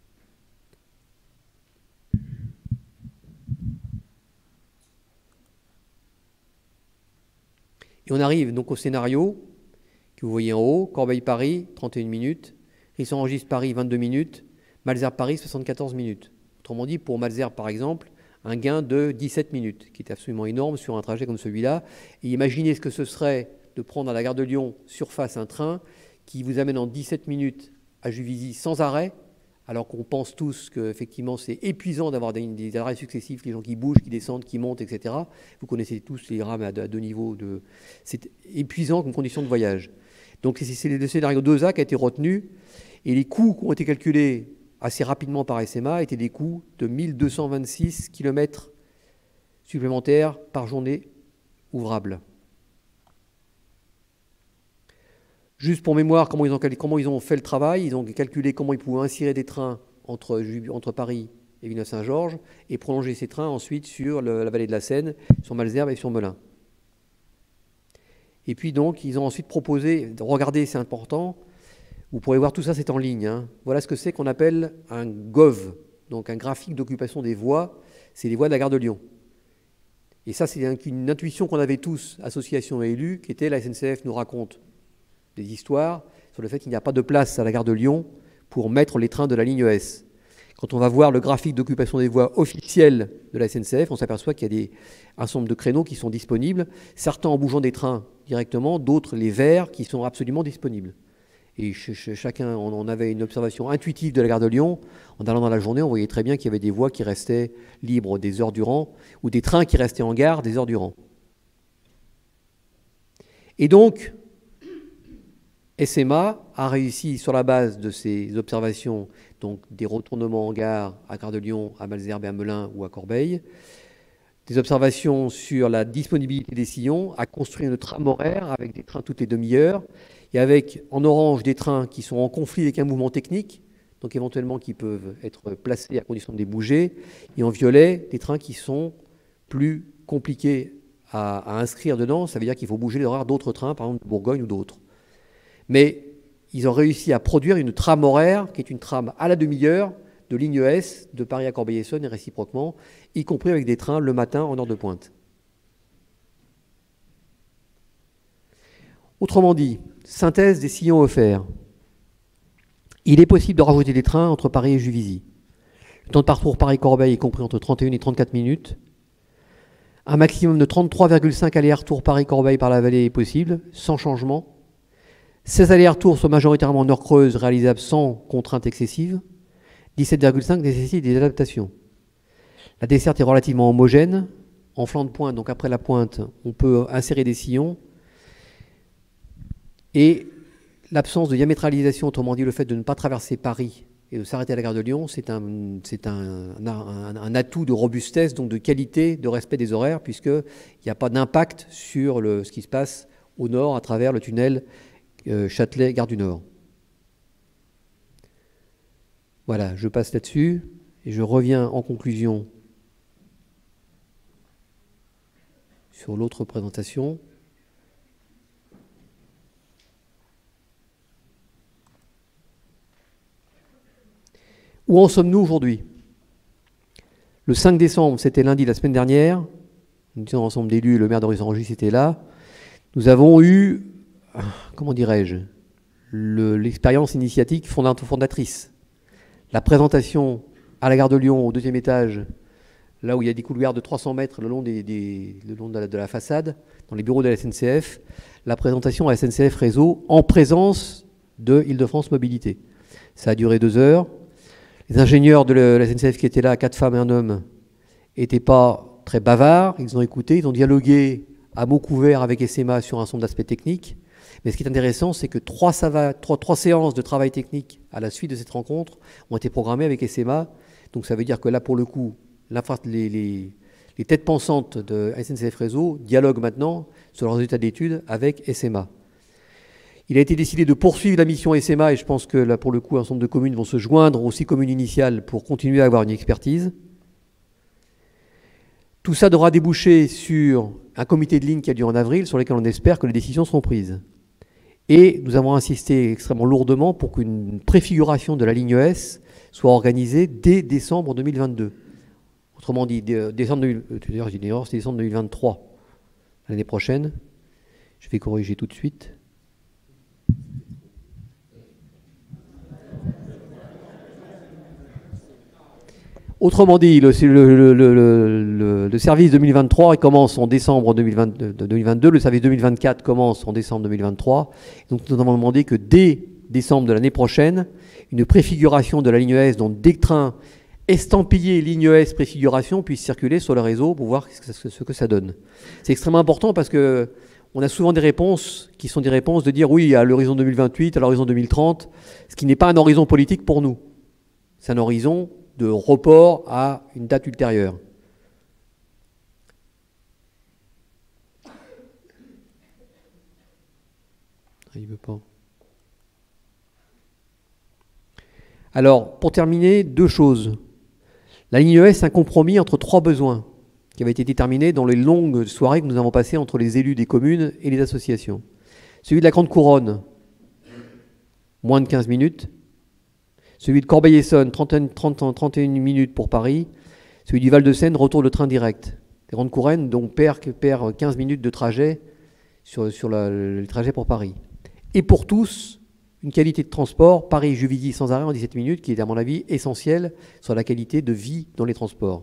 Et on arrive donc au scénario que vous voyez en haut, Corbeil-Paris, trente et une minutes, Ris-Orangis-Paris, vingt-deux minutes, Malesherbes-Paris, soixante-quatorze minutes. Autrement dit, pour Malesherbes, par exemple, un gain de dix-sept minutes, qui est absolument énorme sur un trajet comme celui-là. Et imaginez ce que ce serait de prendre à la gare de Lyon, surface, un train qui vous amène en dix-sept minutes à Juvisy sans arrêt, alors qu'on pense tous qu'effectivement c'est épuisant d'avoir des, des arrêts successifs, les gens qui bougent, qui descendent, qui montent, et cetera. Vous connaissez tous les rames à deux, à deux niveaux. De... C'est épuisant comme condition de voyage. Donc c'est le scénario deux A qui a été retenu, et les coûts qui ont été calculés assez rapidement par S M A étaient des coûts de mille deux cent vingt-six kilomètres supplémentaires par journée ouvrable. Juste pour mémoire, comment ils, ont, comment ils ont fait le travail, ils ont calculé comment ils pouvaient insérer des trains entre, entre Paris et Villeneuve-Saint-Georges et prolonger ces trains ensuite sur le, la vallée de la Seine, sur Malesherbes et sur Melun. Et puis donc, ils ont ensuite proposé, regardez, c'est important, vous pourrez voir tout ça, c'est en ligne. Hein. Voilà ce que c'est qu'on appelle un G O V, donc un graphique d'occupation des voies, c'est les voies de la gare de Lyon. Et ça, c'est une intuition qu'on avait tous, associations et élus, qui était la S N C F nous raconte des histoires sur le fait qu'il n'y a pas de place à la gare de Lyon pour mettre les trains de la ligne S. Quand on va voir le graphique d'occupation des voies officielles de la S N C F, on s'aperçoit qu'il y a des, un certain nombre de créneaux qui sont disponibles, certains en bougeant des trains directement, d'autres les verts qui sont absolument disponibles. Et ch ch chacun, on, on avait une observation intuitive de la gare de Lyon. En allant dans la journée, on voyait très bien qu'il y avait des voies qui restaient libres des heures durant, ou des trains qui restaient en gare des heures durant. Et donc, S M A a réussi, sur la base de ces observations, donc des retournements en gare à Gare de Lyon, à Malesherbes et à Melun ou à Corbeil, des observations sur la disponibilité des sillons, à construire une trame horaire avec des trains toutes les demi-heures, et avec en orange des trains qui sont en conflit avec un mouvement technique, donc éventuellement qui peuvent être placés à condition de les bouger, et en violet des trains qui sont plus compliqués à, à inscrire dedans, ça veut dire qu'il faut bouger les horaires d'autres trains, par exemple de Bourgogne ou d'autres. Mais ils ont réussi à produire une trame horaire qui est une trame à la demi-heure de ligne S de Paris à Corbeil-Essonnes et réciproquement, y compris avec des trains le matin en heure de pointe. Autrement dit, synthèse des sillons offerts. Il est possible de rajouter des trains entre Paris et Juvisy. Le temps de parcours Paris-Corbeil est compris entre trente et une et trente-quatre minutes. Un maximum de trente-trois virgule cinq allers-retours Paris-Corbeil par la vallée est possible, sans changement. seize allers-retours sont majoritairement en heure creuse, réalisables sans contrainte excessive. dix-sept virgule cinq nécessitent des adaptations. La desserte est relativement homogène. En flanc de pointe, donc après la pointe, on peut insérer des sillons. Et l'absence de diamétralisation, autrement dit le fait de ne pas traverser Paris et de s'arrêter à la gare de Lyon, c'est un, c'est un, un, un atout de robustesse, donc de qualité, de respect des horaires, puisqu'il n'y a pas d'impact sur le, ce qui se passe au nord à travers le tunnel euh, Châtelet-Gare du Nord. Voilà, je passe là-dessus et je reviens en conclusion sur l'autre présentation. Où en sommes-nous aujourd'hui? Le cinq décembre, c'était lundi la semaine dernière. Nous étions ensemble d'élus, le maire de Ris-Orangis était là. Nous avons eu, comment dirais-je, l'expérience initiatique fondatrice. La présentation à la gare de Lyon, au deuxième étage, là où il y a des couloirs de trois cents mètres le long, des, des, le long de, la, de la façade, dans les bureaux de la S N C F, la présentation à la S N C F Réseau en présence de Île-de-France Mobilité. Ça a duré deux heures. Les ingénieurs de la S N C F qui étaient là, quatre femmes et un homme, n'étaient pas très bavards. Ils ont écouté, ils ont dialogué à mots couverts avec S M A sur un certain nombre d'aspects techniques. Mais ce qui est intéressant, c'est que trois, trois, trois séances de travail technique à la suite de cette rencontre ont été programmées avec S M A. Donc ça veut dire que là, pour le coup, les, les, les têtes pensantes de S N C F Réseau dialoguent maintenant sur leurs résultats d'études avec S M A. Il a été décidé de poursuivre la mission S M A et je pense que là, pour le coup, un certain nombre de communes vont se joindre aux six communes initiales pour continuer à avoir une expertise. Tout ça devra déboucher sur un comité de ligne qui a lieu en avril, sur lequel on espère que les décisions seront prises. Et nous avons insisté extrêmement lourdement pour qu'une préfiguration de la ligne S soit organisée dès décembre deux mille vingt-deux. Autrement dit, décembre, décembre deux mille vingt-trois, l'année prochaine. Je vais corriger tout de suite. Autrement dit, le, le, le, le, le service deux mille vingt-trois il commence en décembre deux mille vingt-deux, le service deux mille vingt-quatre commence en décembre deux mille vingt-trois. Donc nous avons demandé que dès décembre de l'année prochaine, une préfiguration de la ligne S, donc des trains estampillés ligne S préfiguration, puissent circuler sur le réseau pour voir ce que ça donne. C'est extrêmement important parce que on a souvent des réponses qui sont des réponses de dire oui à l'horizon deux mille vingt-huit, à l'horizon deux mille trente, ce qui n'est pas un horizon politique pour nous. C'est un horizon de report à une date ultérieure. Il veut pas. Alors, pour terminer, deux choses. La ligne S est un compromis entre trois besoins qui avait été déterminé dans les longues soirées que nous avons passées entre les élus des communes et les associations. Celui de la Grande Couronne, moins de quinze minutes. Celui de Corbeil-Essonnes, trente, trente, trente et une minutes pour Paris. Celui du Val-de-Seine, retour de train direct. La Grande Couronne, donc, perd, perd quinze minutes de trajet sur, sur la, le trajet pour Paris. Et pour tous, une qualité de transport, Paris-Juvisy sans arrêt en dix-sept minutes, qui est à mon avis essentielle sur la qualité de vie dans les transports.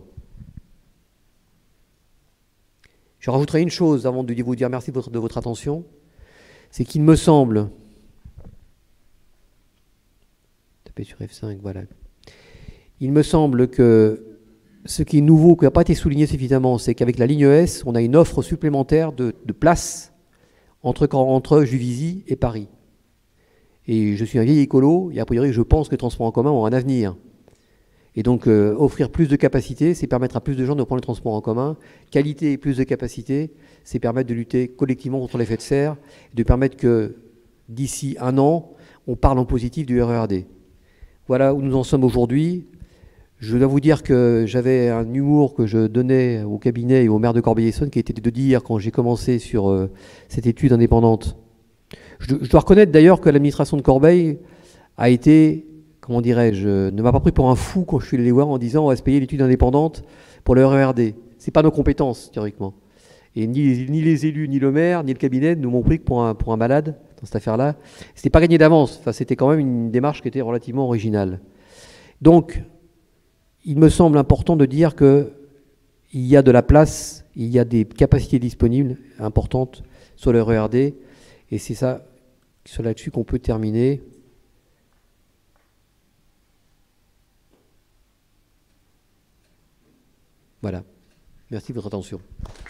Je rajouterai une chose avant de vous dire merci de votre, de votre attention, c'est qu'il me semble... sur F cinq, voilà. Il me semble que ce qui est nouveau, qui n'a pas été souligné suffisamment, c'est qu'avec la ligne S, on a une offre supplémentaire de, de places entre, entre Juvisy et Paris. Et je suis un vieil écolo, et a priori, je pense que les transports en commun ont un avenir. Et donc, euh, offrir plus de capacité, c'est permettre à plus de gens de prendre les transports en commun. Qualité et plus de capacité, c'est permettre de lutter collectivement contre l'effet de serre, et de permettre que, d'ici un an, on parle en positif du R E R D. Voilà où nous en sommes aujourd'hui. Je dois vous dire que j'avais un humour que je donnais au cabinet et au maire de Corbeil-Essonnes qui était de dire, quand j'ai commencé sur euh, cette étude indépendante, je, je dois reconnaître d'ailleurs que l'administration de Corbeil a été, comment dirais-je, ne m'a pas pris pour un fou quand je suis allé les voir en disant on va se payer l'étude indépendante pour le R E R D. Ce n'est pas nos compétences, théoriquement. Et ni, ni les élus, ni le maire, ni le cabinet ne m'ont pris pour un, pour un malade dans cette affaire-là. Ce n'était pas gagné d'avance. Enfin, c'était quand même une démarche qui était relativement originale. Donc, il me semble important de dire qu'il y a de la place, il y a des capacités disponibles importantes sur le R E R D. Et c'est ça, c'est là-dessus qu'on peut terminer. Voilà. Merci de votre attention.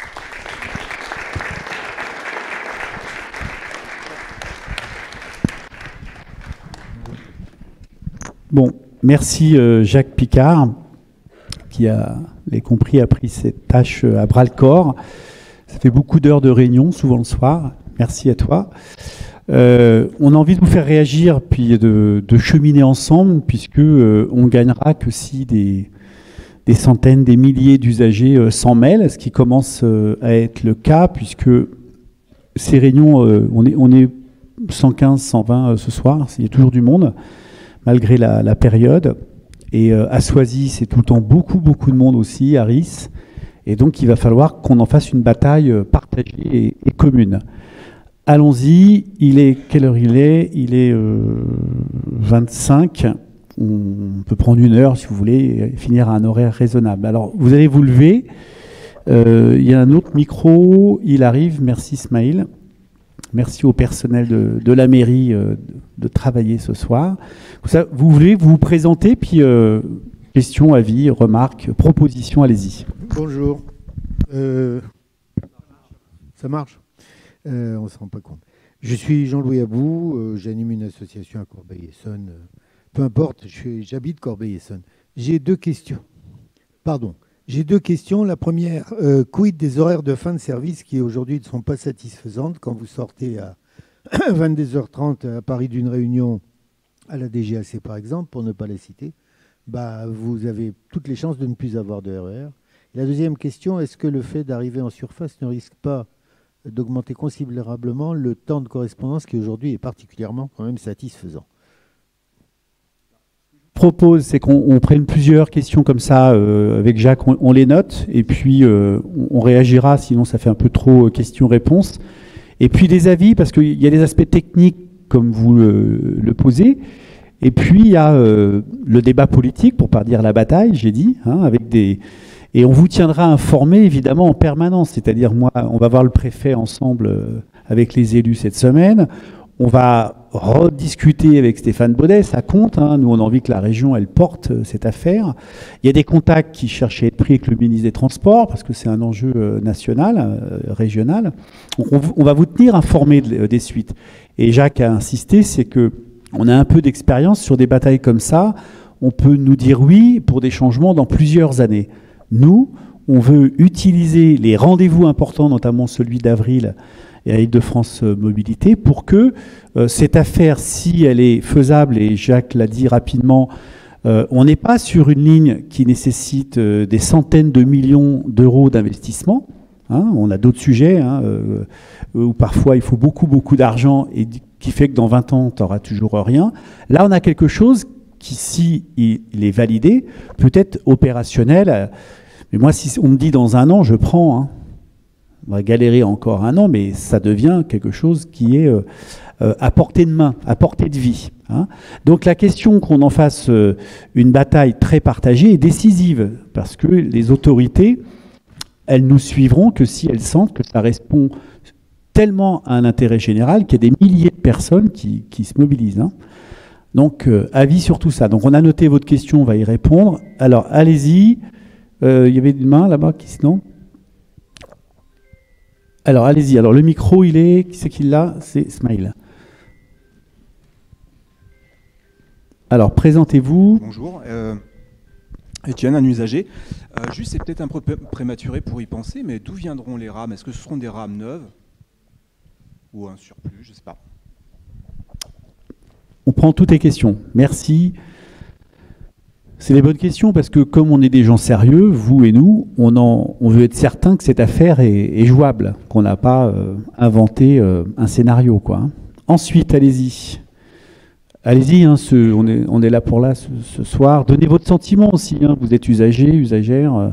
Bon, merci euh, Jacques Picard, qui a, l'ai compris, a pris cette tâche à bras-le-corps. Ça fait beaucoup d'heures de réunion, souvent le soir. Merci à toi. Euh, on a envie de vous faire réagir, puis de, de cheminer ensemble, puisque euh, on gagnera que si des, des centaines, des milliers d'usagers euh, s'en mêlent, ce qui commence euh, à être le cas, puisque ces réunions, euh, on est, on est cent quinze, cent vingt euh, ce soir, il y a toujours du monde, malgré la, la période. Et euh, à Soisy, c'est tout le temps beaucoup, beaucoup de monde aussi, à Ris. Et donc, il va falloir qu'on en fasse une bataille partagée et, et commune. Allons-y. Il est, quelle heure il est? Il est euh, vingt-cinq. On peut prendre une heure, si vous voulez, et finir à un horaire raisonnable. Alors, vous allez vous lever. Euh, il y a un autre micro. Il arrive. Merci, Ismaïl. Merci au personnel de, de la mairie euh, de, de travailler ce soir. Ça, vous voulez vous présenter, puis euh, questions, avis, remarques, propositions, allez-y. Bonjour. Euh, ça marche euh, On ne se rend pas compte. Je suis Jean-Louis Abou, euh, j'anime une association à Corbeil-Essonnes. Euh, peu importe, j'habite Corbeil-Essonnes. J'ai deux questions. Pardon. J'ai deux questions. La première, euh, quid des horaires de fin de service qui aujourd'hui ne sont pas satisfaisantes quand vous sortez à vingt-deux heures trente à Paris d'une réunion à la D G A C par exemple, pour ne pas les citer, bah, vous avez toutes les chances de ne plus avoir de R E R. La deuxième question, est-ce que le fait d'arriver en surface ne risque pas d'augmenter considérablement le temps de correspondance qui aujourd'hui est particulièrement quand même satisfaisant? Propose, c'est qu'on prenne plusieurs questions comme ça euh, avec Jacques, on, on les note et puis euh, on, on réagira, sinon ça fait un peu trop euh, questions-réponses. Et puis des avis, parce qu'il y a des aspects techniques comme vous le, le posez, et puis il y a euh, le débat politique, pour pas dire la bataille, j'ai dit, hein, avec des... Et on vous tiendra informé évidemment en permanence, c'est-à-dire moi, on va voir le préfet ensemble euh, avec les élus cette semaine. On va rediscuter avec Stéphane Baudet, ça compte. Hein. Nous, on a envie que la région, elle porte euh, cette affaire. Il y a des contacts qui cherchent à être pris avec le ministre des Transports, parce que c'est un enjeu euh, national, euh, régional. Donc, on, on va vous tenir informé de, des suites. Et Jacques a insisté, c'est qu'on a un peu d'expérience sur des batailles comme ça. On peut nous dire oui pour des changements dans plusieurs années. Nous, on veut utiliser les rendez-vous importants, notamment celui d'avril, et à Île-de-France Mobilité, pour que euh, cette affaire, si elle est faisable, et Jacques l'a dit rapidement, euh, on n'est pas sur une ligne qui nécessite euh, des centaines de millions d'euros d'investissement. Hein, on a d'autres sujets hein, euh, où parfois il faut beaucoup, beaucoup d'argent et qui fait que dans vingt ans, tu n'auras toujours rien. Là, on a quelque chose qui, si il est validé, peut être opérationnel. Mais moi, si on me dit dans un an, je prends... Hein. On va galérer encore un an, mais ça devient quelque chose qui est euh, euh, à portée de main, à portée de vie. Hein. Donc la question qu'on en fasse euh, une bataille très partagée est décisive, parce que les autorités, elles nous suivront que si elles sentent que ça répond tellement à un intérêt général qu'il y a des milliers de personnes qui, qui se mobilisent. Hein. Donc euh, avis sur tout ça. Donc on a noté votre question, on va y répondre. Alors allez-y. Euh, il y avait une main là-bas qui sinon. Alors, allez-y. Alors, le micro, il est... Qui c'est qui l'a? C'est Smile. Alors, présentez-vous. Bonjour. Euh, Étienne, un usager. Euh, juste, c'est peut-être un peu prématuré pour y penser, mais d'où viendront les rames? Est-ce que ce seront des rames neuves? Ou un surplus? Je ne sais pas. On prend toutes les questions. Merci. C'est les bonnes questions parce que comme on est des gens sérieux, vous et nous, on, en, on veut être certain que cette affaire est, est jouable, qu'on n'a pas euh, inventé euh, un scénario, quoi. Hein. Ensuite, allez-y. Allez-y, hein, ce, on, est, on est là pour là ce, ce soir. Donnez votre sentiment aussi. Hein, vous êtes usager, usagère. Euh,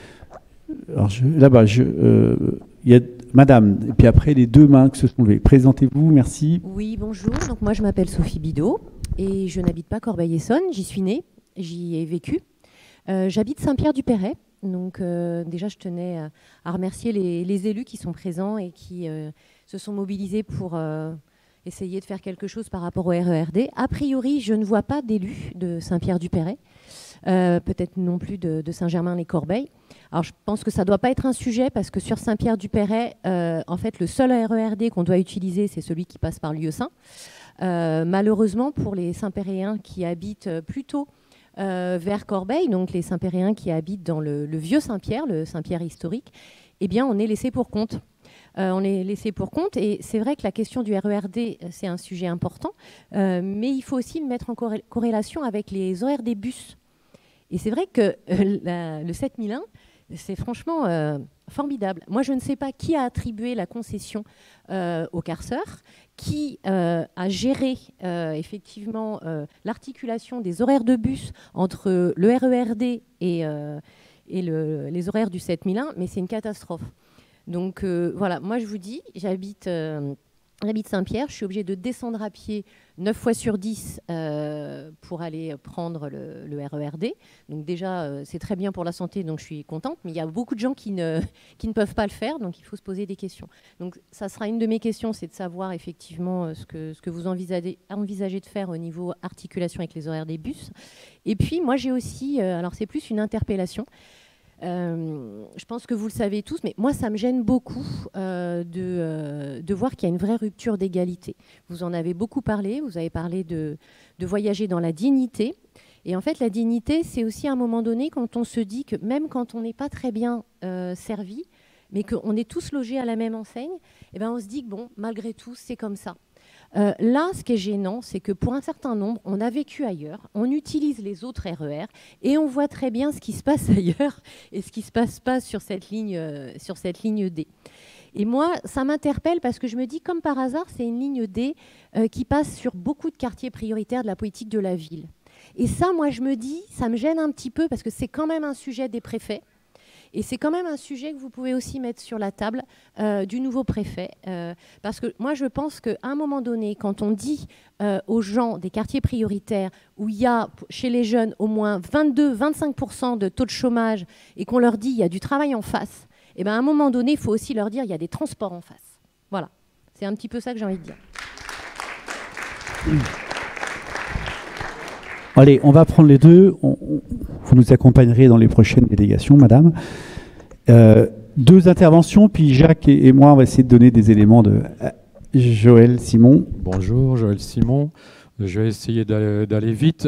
alors là-bas, il euh, y a madame, et puis après les deux mains qui se sont levées. Présentez-vous, merci. Oui, bonjour. Donc moi, je m'appelle Sophie Bidot et je n'habite pas Corbeil-Essonnes. J'y suis née. J'y ai vécu. Euh, J'habite Saint-Pierre-du-Perret. Donc euh, déjà, je tenais à, à remercier les, les élus qui sont présents et qui euh, se sont mobilisés pour euh, essayer de faire quelque chose par rapport au R E R D. A priori, je ne vois pas d'élus de Saint-Pierre-du-Perret, euh, peut-être non plus de, de Saint-Germain-les-Corbeilles. Alors je pense que ça ne doit pas être un sujet parce que sur Saint-Pierre-du-Perret, euh, en fait, le seul R E R D qu'on doit utiliser, c'est celui qui passe par Lieu-Saint. Euh, malheureusement, pour les Saint-Péréens qui habitent plutôt Euh, vers Corbeil, donc les Saint-Péréens qui habitent dans le, le vieux Saint-Pierre, le Saint-Pierre historique, eh bien on est laissé pour compte. Euh, on est laissé pour compte et c'est vrai que la question du R E R D, c'est un sujet important, euh, mais il faut aussi le mettre en corré corrélation avec les horaires des bus. Et c'est vrai que euh, la, le sept mille un, c'est franchement euh, formidable. Moi, je ne sais pas qui a attribué la concession euh, au Carcer, qui euh, a géré euh, effectivement euh, l'articulation des horaires de bus entre le R E R D et, euh, et le, les horaires du sept mille un, mais c'est une catastrophe. Donc euh, voilà, moi je vous dis, j'habite euh, j'habite Saint-Pierre, je suis obligée de descendre à pied neuf fois sur dix euh, pour aller prendre le, le R E R D. Donc déjà, euh, c'est très bien pour la santé, donc je suis contente, mais il y a beaucoup de gens qui ne, qui ne peuvent pas le faire, donc il faut se poser des questions. Donc ça sera une de mes questions, c'est de savoir effectivement euh, ce, que, ce que vous envisagez, envisagez de faire au niveau articulation avec les horaires des bus. Et puis moi j'ai aussi, euh, alors c'est plus une interpellation, Euh, je pense que vous le savez tous, mais moi, ça me gêne beaucoup euh, de, euh, de voir qu'il y a une vraie rupture d'égalité. Vous en avez beaucoup parlé, vous avez parlé de, de voyager dans la dignité. Et en fait, la dignité, c'est aussi à un moment donné quand on se dit que même quand on n'est pas très bien euh, servi, mais qu'on est tous logés à la même enseigne, eh ben on se dit que bon, malgré tout, c'est comme ça. Euh, là, ce qui est gênant, c'est que pour un certain nombre, on a vécu ailleurs, on utilise les autres R E R et on voit très bien ce qui se passe ailleurs et ce qui ne se passe pas sur cette ligne, euh, sur cette ligne D. Et moi, ça m'interpelle parce que je me dis, comme par hasard, c'est une ligne D euh, qui passe sur beaucoup de quartiers prioritaires de la politique de la ville. Et ça, moi, je me dis, ça me gêne un petit peu parce que c'est quand même un sujet des préfets. Et c'est quand même un sujet que vous pouvez aussi mettre sur la table euh, du nouveau préfet. Euh, parce que moi, je pense qu'à un moment donné, quand on dit euh, aux gens des quartiers prioritaires où il y a chez les jeunes au moins vingt-deux à vingt-cinq pour cent de taux de chômage et qu'on leur dit qu'il y a du travail en face, et bien à un moment donné, il faut aussi leur dire qu'il y a des transports en face. Voilà. C'est un petit peu ça que j'ai envie de dire. Allez, on va prendre les deux. On, on, vous nous accompagnerez dans les prochaines délégations, madame. Euh, deux interventions, puis Jacques et, et moi, on va essayer de donner des éléments de... Joël Simon. Bonjour, Joël Simon. Je vais essayer d'aller vite.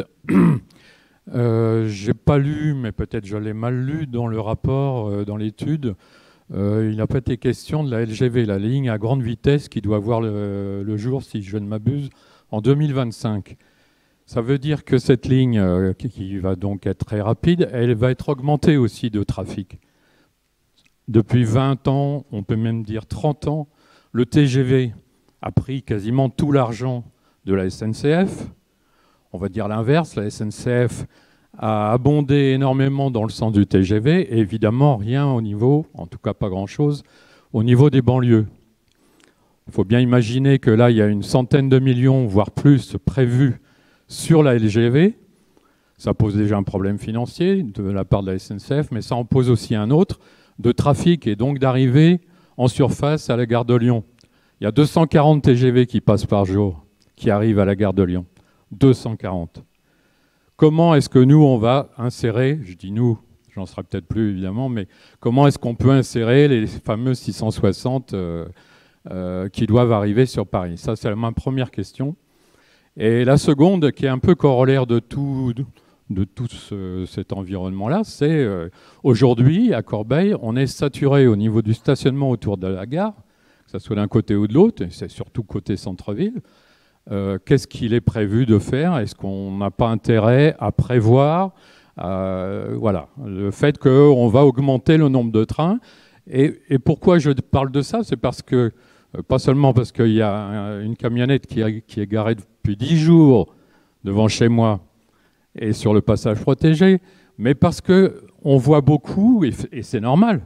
Euh, je n'ai pas lu, mais peut-être je l'ai mal lu dans le rapport, euh, dans l'étude. Euh, il n'a pas été question de la L G V, la ligne à grande vitesse qui doit voir le, le jour, si je ne m'abuse, en deux mille vingt-cinq. Ça veut dire que cette ligne, euh, qui va donc être très rapide, elle va être augmentée aussi de trafic. Depuis vingt ans, on peut même dire trente ans, le T G V a pris quasiment tout l'argent de la S N C F. On va dire l'inverse, la S N C F a abondé énormément dans le sens du T G V, et évidemment rien au niveau, en tout cas pas grand-chose, au niveau des banlieues. Il faut bien imaginer que là, il y a une centaine de millions, voire plus, prévus sur la L G V. Ça pose déjà un problème financier de la part de la S N C F, mais ça en pose aussi un autre, de trafic et donc d'arrivée en surface à la gare de Lyon. Il y a deux cent quarante T G V qui passent par jour, qui arrivent à la gare de Lyon. deux cent quarante. Comment est-ce que nous, on va insérer, je dis nous, j'en serai peut-être plus évidemment, mais comment est-ce qu'on peut insérer les fameux six cent soixante euh, euh, qui doivent arriver sur Paris? Ça, c'est ma première question. Et la seconde, qui est un peu corollaire de tout, de tout ce, cet environnement-là, c'est euh, aujourd'hui, à Corbeil, on est saturé au niveau du stationnement autour de la gare, que ce soit d'un côté ou de l'autre, et c'est surtout côté centre-ville. Euh, Qu'est-ce qu'il est prévu de faire? Est-ce qu'on n'a pas intérêt à prévoir euh, voilà, le fait qu'on va augmenter le nombre de trains? Et, et pourquoi je parle de ça? C'est parce que pas seulement parce qu'il y a une camionnette qui, a, qui est garée depuis dix jours devant chez moi et sur le passage protégé, mais parce qu'on voit beaucoup, et, et c'est normal,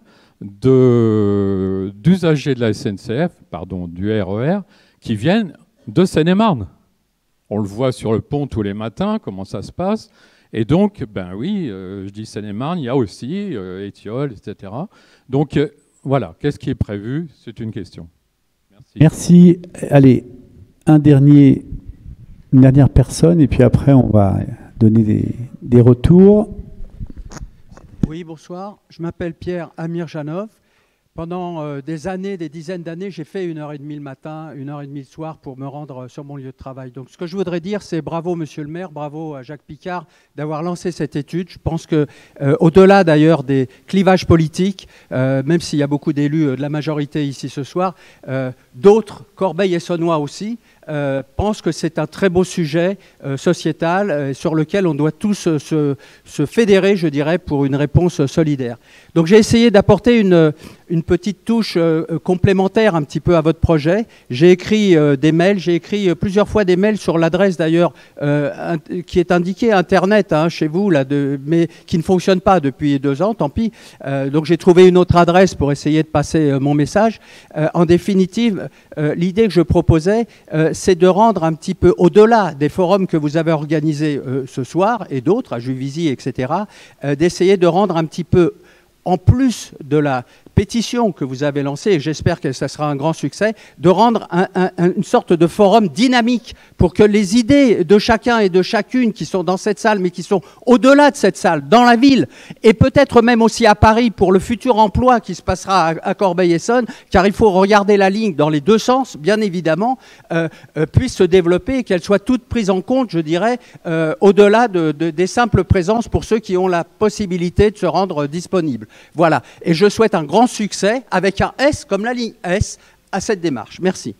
d'usagers de, de la S N C F, pardon, du R E R, qui viennent de Seine-et-Marne. On le voit sur le pont tous les matins, comment ça se passe. Et donc, ben oui, euh, je dis Seine-et-Marne, il y a aussi euh, Étiole, et cetera. Donc, euh, voilà, qu'est-ce qui est prévu? C'est une question. Merci. Allez, un dernier, une dernière personne, et puis après, on va donner des, des retours. Oui, bonsoir. Je m'appelle Pierre Amir Janov. Pendant euh, des années, des dizaines d'années, j'ai fait une heure et demie le matin, une heure et demie le soir pour me rendre sur mon lieu de travail. Donc, ce que je voudrais dire, c'est bravo, monsieur le maire, bravo à Jacques Picard d'avoir lancé cette étude. Je pense que, euh, au-delà d'ailleurs des clivages politiques, euh, même s'il y a beaucoup d'élus euh, de la majorité ici ce soir, euh, d'autres, Corbeil-Essonnois aussi, Euh, pense que c'est un très beau sujet euh, sociétal euh, sur lequel on doit tous euh, se, se fédérer, je dirais, pour une réponse solidaire. Donc j'ai essayé d'apporter une, une petite touche euh, complémentaire un petit peu à votre projet. J'ai écrit euh, des mails, j'ai écrit euh, plusieurs fois des mails sur l'adresse d'ailleurs euh, qui est indiquée Internet hein, chez vous, là, de, mais qui ne fonctionne pas depuis deux ans, tant pis. Euh, donc j'ai trouvé une autre adresse pour essayer de passer euh, mon message. Euh, en définitive, euh, l'idée que je proposais, euh, c'est de rendre un petit peu au-delà des forums que vous avez organisés euh, ce soir et d'autres, à Juvisy, et cetera, euh, d'essayer de rendre un petit peu, en plus de la pétition que vous avez lancée, et j'espère que ça sera un grand succès, de rendre un, un, une sorte de forum dynamique pour que les idées de chacun et de chacune qui sont dans cette salle, mais qui sont au-delà de cette salle, dans la ville, et peut-être même aussi à Paris pour le futur emploi qui se passera à, à Corbeil-Essonnes, car il faut regarder la ligne dans les deux sens, bien évidemment, euh, euh, puissent se développer et qu'elles soient toutes prises en compte, je dirais, euh, au-delà de, de, des simples présences pour ceux qui ont la possibilité de se rendre disponibles. Voilà. Et je souhaite un grand succès avec un S comme la ligne S à cette démarche. Merci.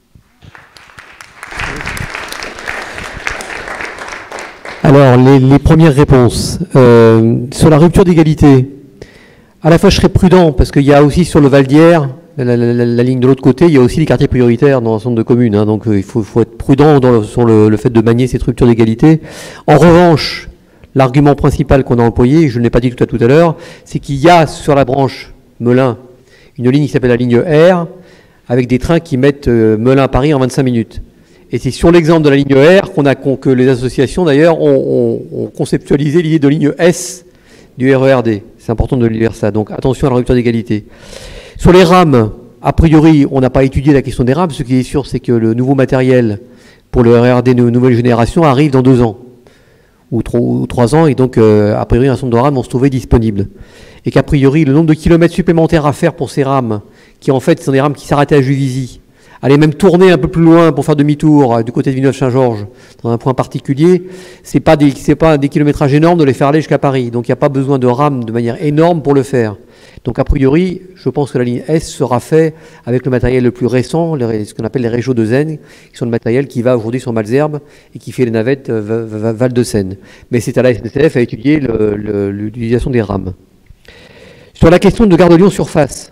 Alors, les, les premières réponses. Euh, sur la rupture d'égalité, à la fois je serai prudent parce qu'il y a aussi sur le Val d'Hier, la, la, la, la ligne de l'autre côté, il y a aussi les quartiers prioritaires dans un centre de communes. Hein, donc euh, il faut, faut être prudent dans le, sur le, le fait de manier cette rupture d'égalité. En revanche, l'argument principal qu'on a employé, je ne l'ai pas dit tout à tout à l'heure, c'est qu'il y a sur la branche Melun une ligne qui s'appelle la ligne R, avec des trains qui mettent euh, Melun-Paris en vingt-cinq minutes. Et c'est sur l'exemple de la ligne R qu'on a, qu'on, que les associations d'ailleurs ont, ont, ont conceptualisé l'idée de ligne S du R E R D. C'est important de lire ça. Donc attention à la rupture d'égalité. Sur les rames, a priori, on n'a pas étudié la question des rames. Ce qui est sûr, c'est que le nouveau matériel pour le R E R D de nouvelle génération arrive dans deux ans ou trois, ou trois ans. Et donc, euh, a priori, un certain nombre de rames vont se trouver disponibles. Et qu'a priori, le nombre de kilomètres supplémentaires à faire pour ces rames, qui en fait sont des rames qui s'arrêtaient à Juvisy, aller même tourner un peu plus loin pour faire demi-tour du côté de Villeneuve-Saint-Georges, dans un point particulier, c'est pas des, c'est pas des kilométrages énormes de les faire aller jusqu'à Paris. Donc il n'y a pas besoin de rames de manière énorme pour le faire. Donc a priori, je pense que la ligne S sera faite avec le matériel le plus récent, les, ce qu'on appelle les régions de Zen, qui sont le matériel qui va aujourd'hui sur Malesherbes et qui fait les navettes euh, Val-de-Seine. Mais c'est à la S N C F à étudier le, le, l'utilisation des rames. Sur la question de Gare de Lyon surface,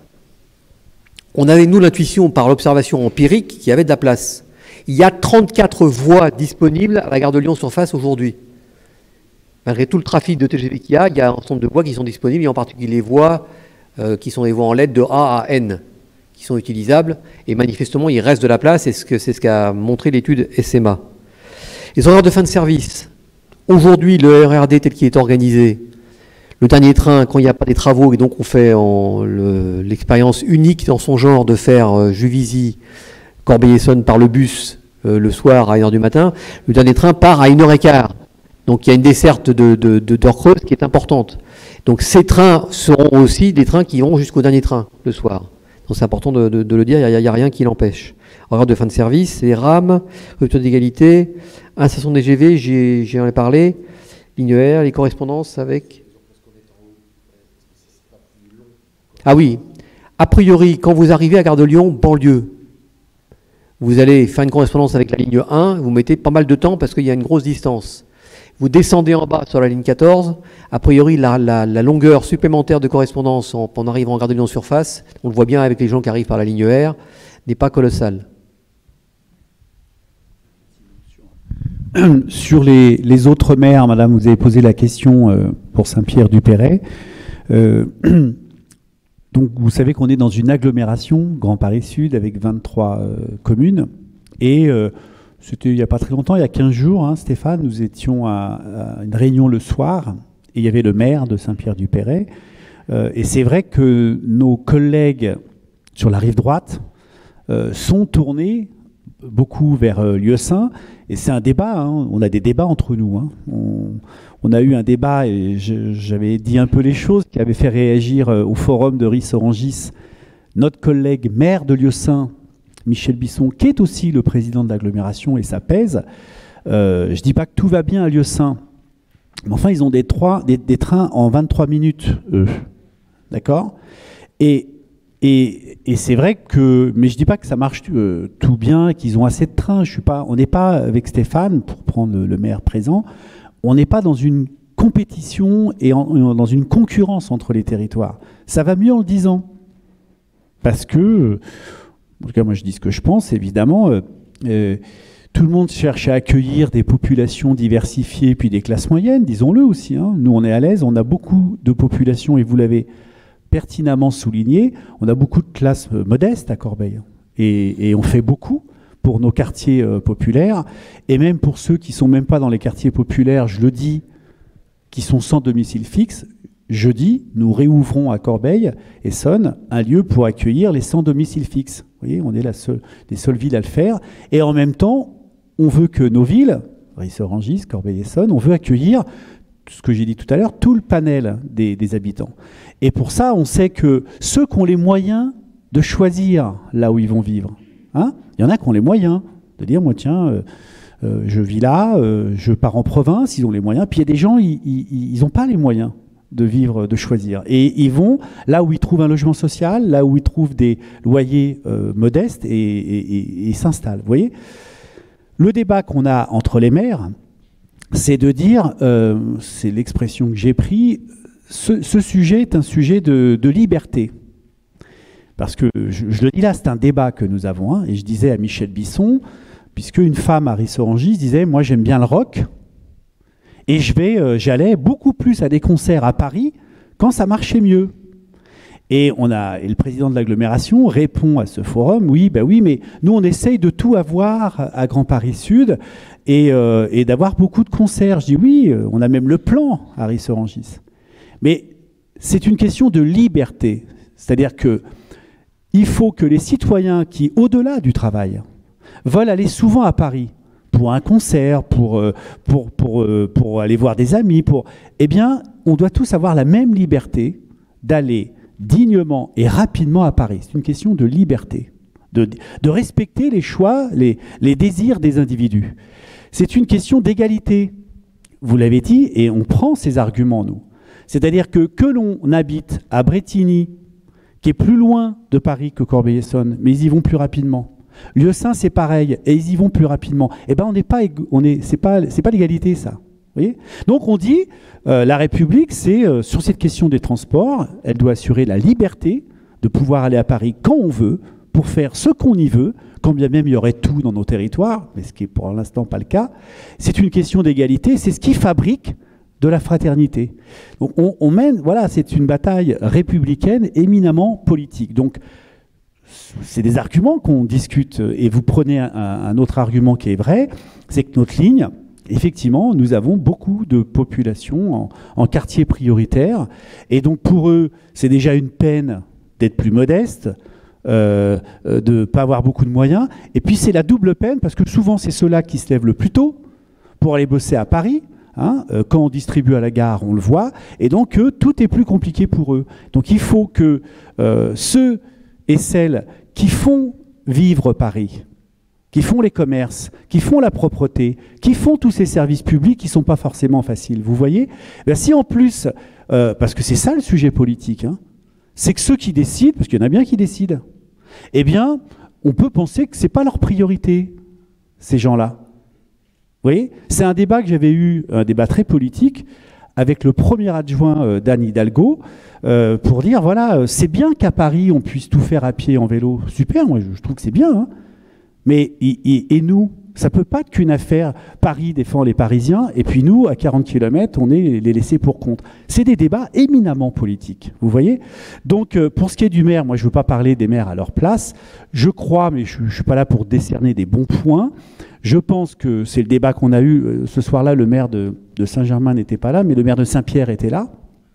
on avait, nous, l'intuition par l'observation empirique qu'il y avait de la place. Il y a trente-quatre voies disponibles à la Gare de Lyon surface aujourd'hui. Malgré tout le trafic de T G V qu'il y a, il y a un certain nombre de voies qui sont disponibles, et en particulier les voies euh, qui sont des voies en L E D de A à N, qui sont utilisables. Et manifestement, il reste de la place, et c'est ce qu'a montré l'étude S M A. Les horaires de fin de service. Aujourd'hui, le R E R D tel qu'il est organisé, le dernier train, quand il n'y a pas des travaux, et donc on fait le, l'expérience unique dans son genre de faire euh, Juvisy, Corbeil-Essonnes par le bus euh, le soir à une heure du matin, le dernier train part à une heure quinze. Donc il y a une desserte de, de, de, d'heures creuses qui est importante. Donc ces trains seront aussi des trains qui vont jusqu'au dernier train le soir. Donc c'est important de, de, de le dire, il n'y a, a rien qui l'empêche. Horaire de fin de service, les rames, rupture d'égalité, installation des G V, j'ai, j'en ai parlé, ligne R, les correspondances avec... Ah oui, a priori, quand vous arrivez à Gare de Lyon, banlieue, vous allez faire une correspondance avec la ligne un, vous mettez pas mal de temps parce qu'il y a une grosse distance. Vous descendez en bas sur la ligne quatorze, a priori, la, la, la longueur supplémentaire de correspondance en, en arrivant à Gare de Lyon surface, on le voit bien avec les gens qui arrivent par la ligne R, n'est pas colossale. Sur les, les autres maires, madame, vous avez posé la question euh, pour Saint-Pierre-du-Perret. Euh, Donc, vous savez qu'on est dans une agglomération, Grand Paris Sud, avec vingt-trois euh, communes. Et euh, c'était il n'y a pas très longtemps, il y a quinze jours, hein, Stéphane, nous étions à, à une réunion le soir, et il y avait le maire de Saint-Pierre-du-Perret. Euh, et c'est vrai que nos collègues sur la rive droite euh, sont tournés beaucoup vers euh, Lieusaint. Et c'est un débat, hein, on a des débats entre nous. Hein. On, on a eu un débat, et je, j'avais dit un peu les choses, qui avait fait réagir euh, au forum de Ris-Orangis notre collègue maire de Lieusaint, Michel Bisson, qui est aussi le président de l'agglomération, et ça pèse. Euh, je ne dis pas que tout va bien à Lieusaint, mais enfin, ils ont des, trois, des, des trains en vingt-trois minutes, eux. D'accord ? Et... Et, et c'est vrai que, mais je ne dis pas que ça marche euh, tout bien, qu'ils ont assez de trains. Je suis pas, on n'est pas avec Stéphane, pour prendre le, le maire présent, on n'est pas dans une compétition et en, dans une concurrence entre les territoires. Ça va mieux en le disant. Parce que, en tout cas moi je dis ce que je pense, évidemment, euh, euh, tout le monde cherche à accueillir des populations diversifiées, puis des classes moyennes, disons-le aussi. Hein. Nous on est à l'aise, on a beaucoup de populations, et vous l'avez pertinemment souligné, on a beaucoup de classes modestes à Corbeil. Et, et on fait beaucoup pour nos quartiers euh, populaires, et même pour ceux qui ne sont même pas dans les quartiers populaires, je le dis, qui sont sans domicile fixe, jeudi, nous réouvrons à Corbeil-Essonnes un lieu pour accueillir les sans domicile fixe. Vous voyez, on est la seule, les seules villes à le faire. Et en même temps, on veut que nos villes, Ris-Orangis, Corbeil-Essonnes, on veut accueillir, ce que j'ai dit tout à l'heure, tout le panel des, des habitants. Et pour ça, on sait que ceux qui ont les moyens de choisir là où ils vont vivre, hein, il y en a qui ont les moyens de dire, moi tiens, euh, euh, je vis là, euh, je pars en province, ils ont les moyens. Puis il y a des gens, ils n'ont pas les moyens de vivre, de choisir. Et ils vont là où ils trouvent un logement social, là où ils trouvent des loyers euh, modestes et, et, et, et s'installent. Vous voyez ? Le débat qu'on a entre les maires, c'est de dire, euh, c'est l'expression que j'ai prise, ce, ce sujet est un sujet de, de liberté. Parce que, je, je le dis là, c'est un débat que nous avons. Hein, et je disais à Michel Bisson, puisque une femme à Ris-Orangis disait, moi j'aime bien le rock, et je vais, euh, j'allais beaucoup plus à des concerts à Paris quand ça marchait mieux. Et, on a, et le président de l'agglomération répond à ce forum, oui, ben oui, mais nous on essaye de tout avoir à Grand Paris Sud et, euh, et d'avoir beaucoup de concerts. Je dis oui, on a même le plan à Ris-Orangis. Mais c'est une question de liberté. C'est-à-dire que il faut que les citoyens qui, au-delà du travail, veulent aller souvent à Paris pour un concert, pour, pour, pour, pour aller voir des amis, pour, eh bien, on doit tous avoir la même liberté d'aller dignement et rapidement à Paris. C'est une question de liberté, de, de respecter les choix, les, les désirs des individus. C'est une question d'égalité, vous l'avez dit, et on prend ces arguments, nous. C'est-à-dire que que l'on habite à Brétigny, qui est plus loin de Paris que Corbeil-Essonnes, mais ils y vont plus rapidement. Lieusaint, c'est pareil, et ils y vont plus rapidement. Eh bien, on n'est pas, on est, c'est pas, c'est pas l'égalité, ça. Vous voyez ? Donc on dit, euh, la République, c'est euh, sur cette question des transports, elle doit assurer la liberté de pouvoir aller à Paris quand on veut, pour faire ce qu'on y veut, quand bien même il y aurait tout dans nos territoires, mais ce qui est pour l'instant pas le cas. C'est une question d'égalité, c'est ce qui fabrique de la fraternité. Donc on, on mène, voilà, c'est une bataille républicaine éminemment politique. Donc c'est des arguments qu'on discute, et vous prenez un, un autre argument qui est vrai, c'est que notre ligne, effectivement, nous avons beaucoup de populations en, en quartier prioritaire, et donc pour eux, c'est déjà une peine d'être plus modeste, euh, de ne pas avoir beaucoup de moyens, et puis c'est la double peine, parce que souvent c'est ceux-là qui se lèvent le plus tôt pour aller bosser à Paris. Hein, euh, quand on distribue à la gare, on le voit, et donc euh, tout est plus compliqué pour eux. Donc il faut que euh, ceux et celles qui font vivre Paris, qui font les commerces, qui font la propreté, qui font tous ces services publics qui ne sont pas forcément faciles, vous voyez, ben, si en plus, euh, parce que c'est ça le sujet politique, hein, c'est que ceux qui décident, parce qu'il y en a bien qui décident, eh bien, on peut penser que ce n'est pas leur priorité, ces gens-là. Vous voyez, c'est un débat que j'avais eu, un débat très politique, avec le premier adjoint euh, d'Anne Hidalgo, euh, pour dire, voilà, euh, c'est bien qu'à Paris, on puisse tout faire à pied, en vélo. Super, moi, je, je trouve que c'est bien. Hein. Mais et, et, et nous, ça ne peut pas être qu'une affaire. Paris défend les Parisiens, et puis nous, à quarante kilomètres, on est les laissés pour compte. C'est des débats éminemment politiques, vous voyez. Donc, euh, pour ce qui est du maire, moi, je ne veux pas parler des maires à leur place. Je crois, mais je ne suis pas là pour décerner des bons points. Je pense que c'est le débat qu'on a eu ce soir-là. Le maire de, de Saint-Germain n'était pas là, mais le maire de Saint-Pierre était là.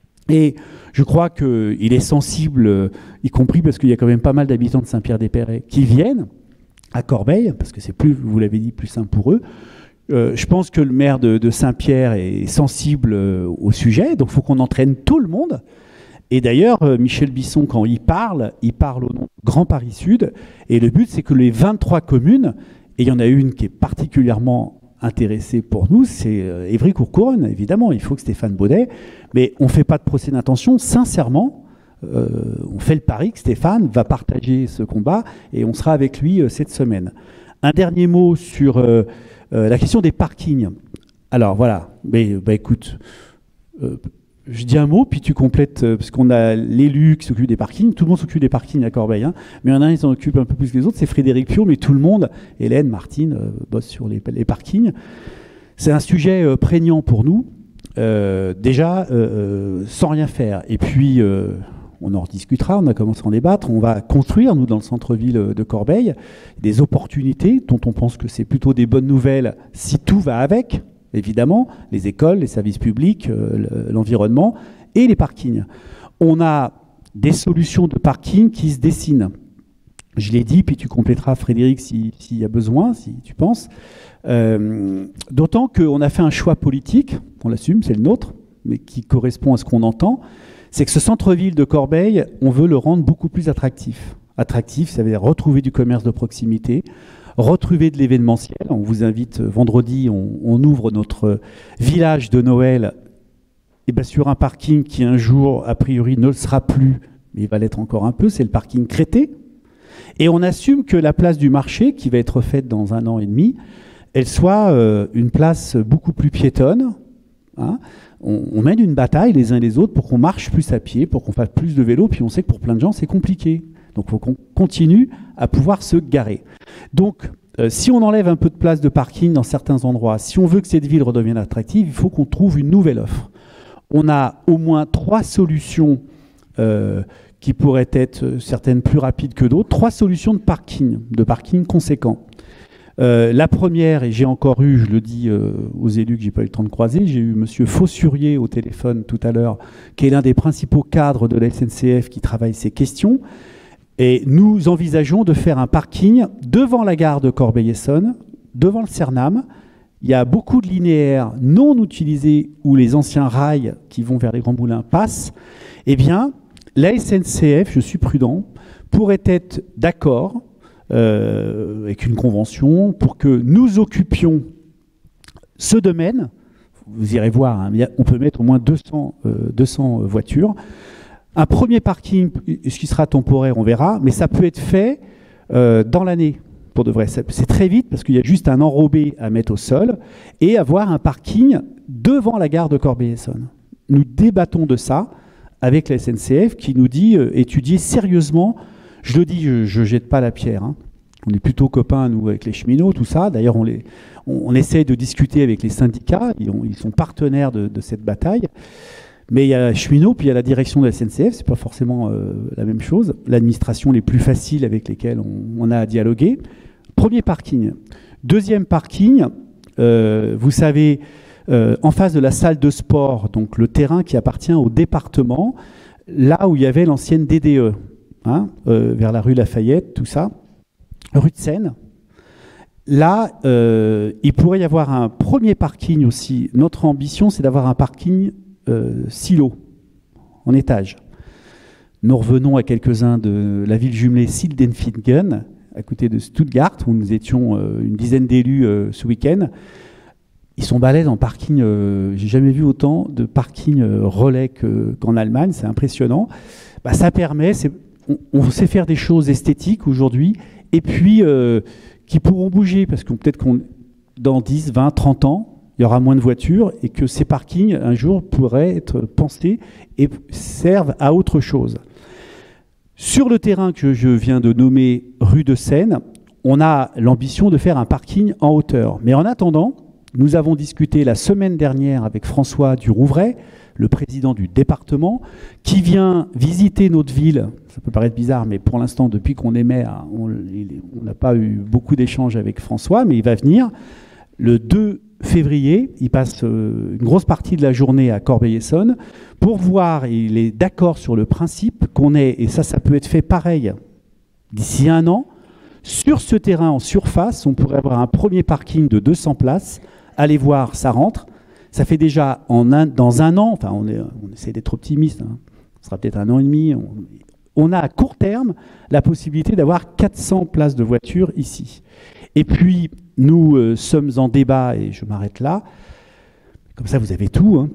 Et je crois qu'il est sensible, y compris parce qu'il y a quand même pas mal d'habitants de Saint-Pierre-des-Perrets qui viennent à Corbeil, parce que c'est plus, vous l'avez dit, plus simple pour eux. Euh, je pense que le maire de, de Saint-Pierre est sensible au sujet, donc il faut qu'on entraîne tout le monde. Et d'ailleurs, Michel Bisson, quand il parle, il parle au nom de Grand Paris Sud, et le but, c'est que les vingt-trois communes, et il y en a une qui est particulièrement intéressée pour nous, c'est Évry-Courcouronnes, évidemment. Il faut que Stéphane Baudet, mais on ne fait pas de procès d'intention. Sincèrement, euh, on fait le pari que Stéphane va partager ce combat et on sera avec lui euh, cette semaine. Un dernier mot sur euh, euh, la question des parkings. Alors voilà, mais bah, écoute, euh, je dis un mot, puis tu complètes, euh, parce qu'on a l'élu qui s'occupe des parkings, tout le monde s'occupe des parkings à Corbeil, hein, mais il y en a un qui s'en occupe un peu plus que les autres, c'est Frédéric Pio, mais tout le monde, Hélène, Martine, euh, bossent sur les, les parkings. C'est un sujet euh, prégnant pour nous, euh, déjà, euh, sans rien faire. Et puis, euh, on en rediscutera, on a commencé à en débattre, on va construire, nous, dans le centre-ville de Corbeil, des opportunités dont on pense que c'est plutôt des bonnes nouvelles si tout va avec. Évidemment, les écoles, les services publics, euh, l'environnement, et les parkings. On a des solutions de parking qui se dessinent. Je l'ai dit, puis tu compléteras, Frédéric, s'il si y a besoin, si tu penses. Euh, D'autant qu'on a fait un choix politique, on l'assume, c'est le nôtre, mais qui correspond à ce qu'on entend, c'est que ce centre-ville de Corbeil, on veut le rendre beaucoup plus attractif. Attractif, ça veut dire retrouver du commerce de proximité, retrouver de l'événementiel. On vous invite, vendredi, on, on ouvre notre village de Noël et bien sur un parking qui un jour, a priori, ne le sera plus, mais il va l'être encore un peu, c'est le parking Crété. Et on assume que la place du marché, qui va être faite dans un an et demi, elle soit euh, une place beaucoup plus piétonne. Hein. On, on mène une bataille les uns et les autres pour qu'on marche plus à pied, pour qu'on fasse plus de vélo, puis on sait que pour plein de gens, c'est compliqué. Donc il faut qu'on continue à pouvoir se garer. Donc, euh, si on enlève un peu de place de parking dans certains endroits, si on veut que cette ville redevienne attractive, il faut qu'on trouve une nouvelle offre. On a au moins trois solutions euh, qui pourraient être certaines plus rapides que d'autres, trois solutions de parking, de parking conséquents. Euh, la première, et j'ai encore eu, je le dis euh, aux élus que j'ai pas eu le temps de croiser, j'ai eu monsieur Faussurier au téléphone tout à l'heure, qui est l'un des principaux cadres de la S N C F qui travaille ces questions. Et nous envisageons de faire un parking devant la gare de Corbeil-Essonnes, devant le Cernam. Il y a beaucoup de linéaires non utilisés où les anciens rails qui vont vers les Grands Moulins passent. Eh bien, la S N C F, je suis prudent, pourrait être d'accord euh, avec une convention pour que nous occupions ce domaine. Vous irez voir, hein, on peut mettre au moins deux cents, euh, deux cents voitures. Un premier parking, ce qui sera temporaire, on verra, mais ça peut être fait euh, dans l'année, pour de vrai. C'est très vite, parce qu'il y a juste un enrobé à mettre au sol, et avoir un parking devant la gare de Corbeil-Essonnes. Nous débattons de ça avec la S N C F, qui nous dit euh, étudier sérieusement. Je le dis, je ne jette pas la pierre. Hein. On est plutôt copains, nous, avec les cheminots, tout ça. D'ailleurs, on, les, on, on essaie de discuter avec les syndicats. Ils, ont, ils sont partenaires de, de cette bataille. Mais il y a la cheminot, puis il y a la direction de la S N C F, c'est pas forcément euh, la même chose. L'administration les plus faciles avec lesquelles on, on a à dialoguer. Premier parking. Deuxième parking, euh, vous savez, euh, en face de la salle de sport, donc le terrain qui appartient au département, là où il y avait l'ancienne D D E, hein, euh, vers la rue Lafayette, tout ça, rue de Seine. Là, euh, il pourrait y avoir un premier parking aussi. Notre ambition, c'est d'avoir un parking Euh, silo, en étage. Nous revenons à quelques-uns de la ville jumelée Sildenfingen, à côté de Stuttgart, où nous étions euh, une dizaine d'élus euh, ce week-end. Ils sont balèzes en parking. Euh, j'ai jamais vu autant de parking euh, relais qu'en Allemagne. C'est impressionnant. Bah, ça permet, on, on sait faire des choses esthétiques aujourd'hui, et puis euh, qui pourront bouger, parce que peut-être qu'on dans dix, vingt, trente ans, il y aura moins de voitures et que ces parkings, un jour, pourraient être pensés et servent à autre chose. Sur le terrain que je viens de nommer rue de Seine, on a l'ambition de faire un parking en hauteur. Mais en attendant, nous avons discuté la semaine dernière avec François Durouvray, le président du département, qui vient visiter notre ville. Ça peut paraître bizarre, mais pour l'instant, depuis qu'on émet, on n'a pas eu beaucoup d'échanges avec François, mais il va venir le deux février, il passe euh, une grosse partie de la journée à Corbeil-Essonnes pour voir, et il est d'accord sur le principe qu'on ait, et ça, ça peut être fait pareil, d'ici un an, sur ce terrain en surface, on pourrait avoir un premier parking de deux cents places, allez voir, ça rentre, ça fait déjà en un, dans un an, enfin on, est, on essaie d'être optimiste, hein, ce sera peut-être un an et demi, on, on a à court terme la possibilité d'avoir quatre cents places de voitures ici. Et puis, nous euh, sommes en débat, et je m'arrête là, comme ça vous avez tout. Hein.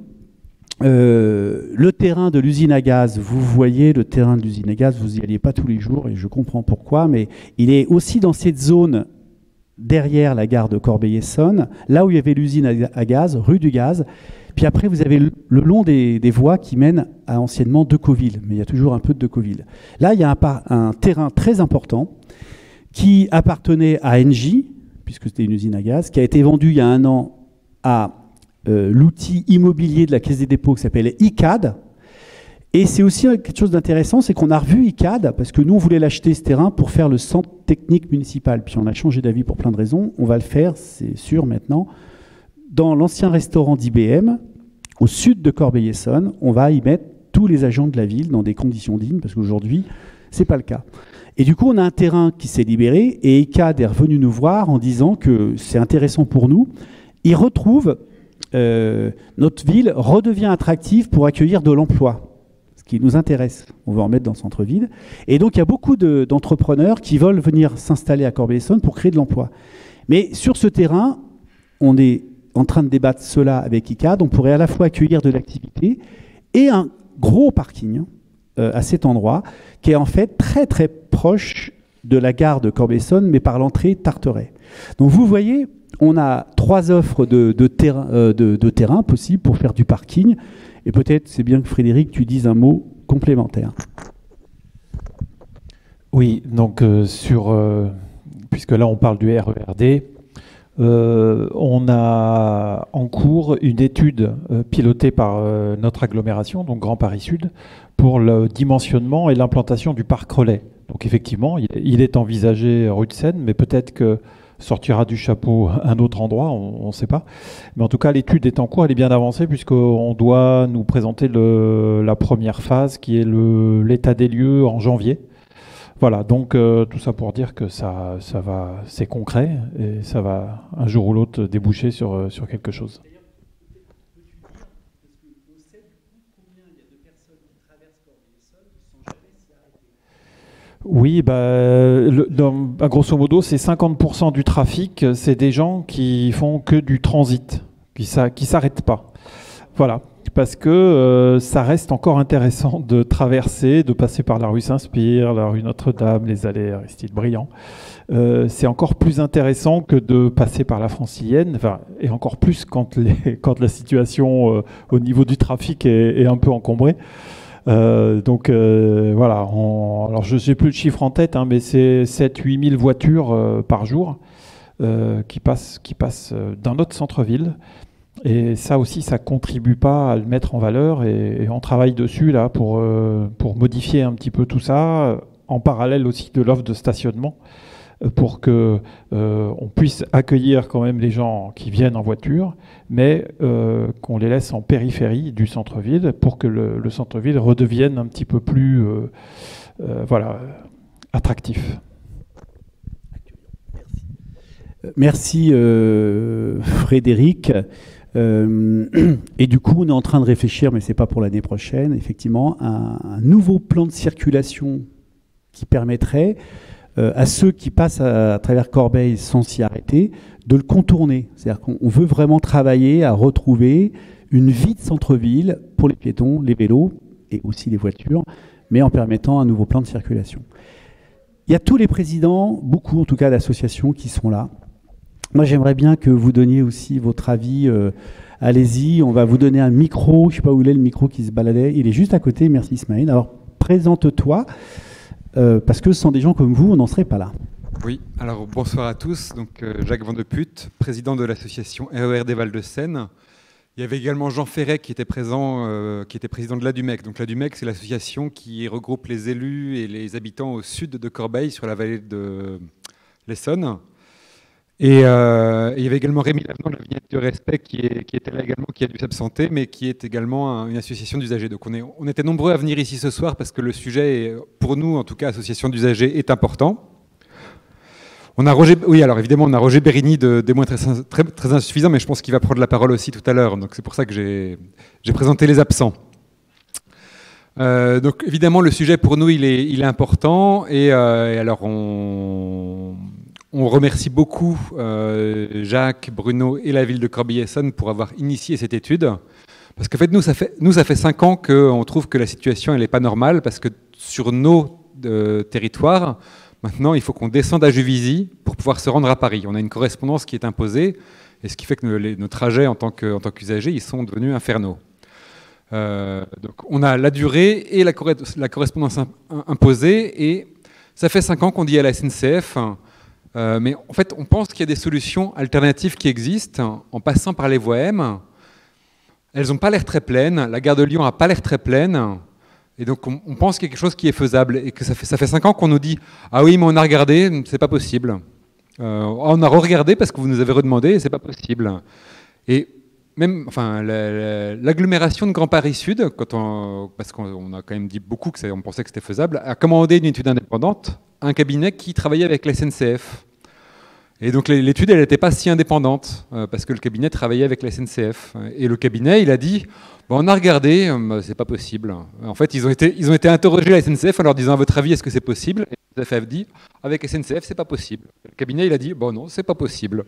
Euh, le terrain de l'usine à gaz, vous voyez, le terrain de l'usine à gaz, vous n'y alliez pas tous les jours, et je comprends pourquoi, mais il est aussi dans cette zone derrière la gare de Corbeil-Essonnes, là où il y avait l'usine à gaz, rue du Gaz. Puis après, vous avez le, le long des, des voies qui mènent à anciennement Decoville, mais il y a toujours un peu de Decoville. Là, il y a un, un terrain très important qui appartenait à Engie, puisque c'était une usine à gaz, qui a été vendue il y a un an à euh, l'outil immobilier de la Caisse des dépôts qui s'appelle I C A D. Et c'est aussi quelque chose d'intéressant, c'est qu'on a revu I C A D, parce que nous, on voulait l'acheter, ce terrain, pour faire le centre technique municipal. Puis on a changé d'avis pour plein de raisons. On va le faire, c'est sûr, maintenant, dans l'ancien restaurant d'I B M, au sud de Corbeil-Essonnes, on va y mettre tous les agents de la ville dans des conditions dignes, parce qu'aujourd'hui, ce n'est pas le cas. Et du coup, on a un terrain qui s'est libéré, et E C A D est revenu nous voir en disant que c'est intéressant pour nous. Ils retrouvent, euh, notre ville redevient attractive pour accueillir de l'emploi, ce qui nous intéresse. On veut en mettre dans le centre-ville. Et donc, il y a beaucoup de, d'entrepreneurs qui veulent venir s'installer à Corbeil-Essonnes pour créer de l'emploi. Mais sur ce terrain, on est en train de débattre cela avec I C A D. On pourrait à la fois accueillir de l'activité et un gros parking euh, à cet endroit, qui est en fait très très proche de la gare de Corbeil-Essonnes, mais par l'entrée Tarteret. Donc vous voyez, on a trois offres de, de, terrain, euh, de, de terrain possibles pour faire du parking. Et peut-être, c'est bien que Frédéric, tu dises un mot complémentaire. Oui, donc euh, sur, euh, puisque là on parle du R E R D, Euh, on a en cours une étude euh, pilotée par euh, notre agglomération, donc Grand Paris Sud, pour le dimensionnement et l'implantation du parc relais. Donc effectivement, il, il est envisagé rue de Seine, mais peut-être que sortira du chapeau un autre endroit, on ne sait pas. Mais en tout cas, l'étude est en cours, elle est bien avancée, puisqu'on doit nous présenter le, la première phase, qui est le, l'état des lieux en janvier. Voilà, donc euh, tout ça pour dire que ça, ça va, c'est concret et ça va un jour ou l'autre déboucher sur, sur quelque chose. Oui, bah, le, dans, bah, grosso modo, c'est cinquante pour cent du trafic, c'est des gens qui font que du transit, qui ne s'arrêtent pas. Voilà. Parce que euh, ça reste encore intéressant de traverser, de passer par la rue Saint-Spire, la rue Notre-Dame, les allées Aristide-Briand. Euh, c'est encore plus intéressant que de passer par la Francilienne, enfin, et encore plus quand, les, quand la situation euh, au niveau du trafic est, est un peu encombrée. Euh, donc euh, voilà, on, alors je ne sais plus le chiffre en tête, hein, mais c'est sept à huit mille voitures euh, par jour euh, qui passent, qui passent dans notre centre-ville. Et ça aussi, ça ne contribue pas à le mettre en valeur et, et on travaille dessus là pour, euh, pour modifier un petit peu tout ça, en parallèle aussi de l'offre de stationnement, pour qu'on euh, puisse accueillir quand même les gens qui viennent en voiture, mais euh, qu'on les laisse en périphérie du centre-ville pour que le, le centre-ville redevienne un petit peu plus euh, euh, voilà, attractif. Merci euh, Frédéric. Euh, et du coup, on est en train de réfléchir, mais ce n'est pas pour l'année prochaine, effectivement, à un nouveau plan de circulation qui permettrait euh, à ceux qui passent à, à travers Corbeil sans s'y arrêter, de le contourner. C'est-à-dire qu'on veut vraiment travailler à retrouver une vie de centre-ville pour les piétons, les vélos et aussi les voitures, mais en permettant un nouveau plan de circulation. Il y a tous les présidents, beaucoup en tout cas d'associations qui sont là. Moi, j'aimerais bien que vous donniez aussi votre avis. Euh, Allez-y, on va vous donner un micro. Je ne sais pas où il est, le micro qui se baladait. Il est juste à côté. Merci Ismaël. Alors, présente-toi, euh, parce que sans des gens comme vous, on n'en serait pas là. Oui, alors bonsoir à tous. Donc, euh, Jacques Vandeput, président de l'association R E R D Val-de-Seine. Il y avait également Jean Ferret qui était présent, euh, qui était président de l'A D U M E C. Donc l'A D U M E C, c'est l'association qui regroupe les élus et les habitants au sud de Corbeil, sur la vallée de l'Essonne. Et euh, il y avait également Rémi Lavenant de la Vignette du Respect qui, est, qui était là également, qui a dû s'absenter, mais qui est également un, une association d'usagers. Donc on, est, on était nombreux à venir ici ce soir parce que le sujet, est, pour nous en tout cas, association d'usagers, est important. On a Roger, oui, alors évidemment, on a Roger Bérigny de, des moins très, très, très insuffisants, mais je pense qu'il va prendre la parole aussi tout à l'heure. Donc c'est pour ça que j'ai présenté les absents. Euh, donc évidemment, le sujet pour nous, il est, il est important. Et, euh, et alors, on, on remercie beaucoup euh, Jacques, Bruno et la ville de Corbeil-Essonnes pour avoir initié cette étude. Parce qu'en fait, nous, ça fait, nous, ça fait cinq ans qu'on trouve que la situation, elle n'est pas normale, parce que sur nos euh, territoires, maintenant, il faut qu'on descende à Juvisy pour pouvoir se rendre à Paris. On a une correspondance qui est imposée, et ce qui fait que nos, les, nos trajets en tant que, en tant qu'usagers, ils sont devenus infernaux. Euh, donc on a la durée et la, la correspondance imposée, et ça fait cinq ans qu'on dit à la S N C F, euh, mais en fait, on pense qu'il y a des solutions alternatives qui existent en passant par les voies M. Elles n'ont pas l'air très pleines, la gare de Lyon n'a pas l'air très pleine. Et donc on, on pense qu'il y a quelque chose qui est faisable, et que ça fait, ça fait cinq ans qu'on nous dit « Ah oui, mais on a regardé, c'est pas possible. Euh, » On a re-regardé parce que vous nous avez redemandé et c'est pas possible. Et même, enfin, l'agglomération de Grand Paris Sud, quand on, parce qu'on a quand même dit beaucoup que ça, on pensait que c'était faisable, a commandé une étude indépendante à un cabinet qui travaillait avec la S N C F. Et donc l'étude, elle n'était pas si indépendante, euh, parce que le cabinet travaillait avec la S N C F. Et le cabinet, il a dit, bon, on a regardé, euh, c'est pas possible. En fait, ils ont été, ils ont été interrogés à la S N C F en leur disant, à votre avis, est-ce que c'est possible? Et la S N C F a dit, avec S N C F, c'est pas possible. Le cabinet, il a dit, bon non, c'est pas possible.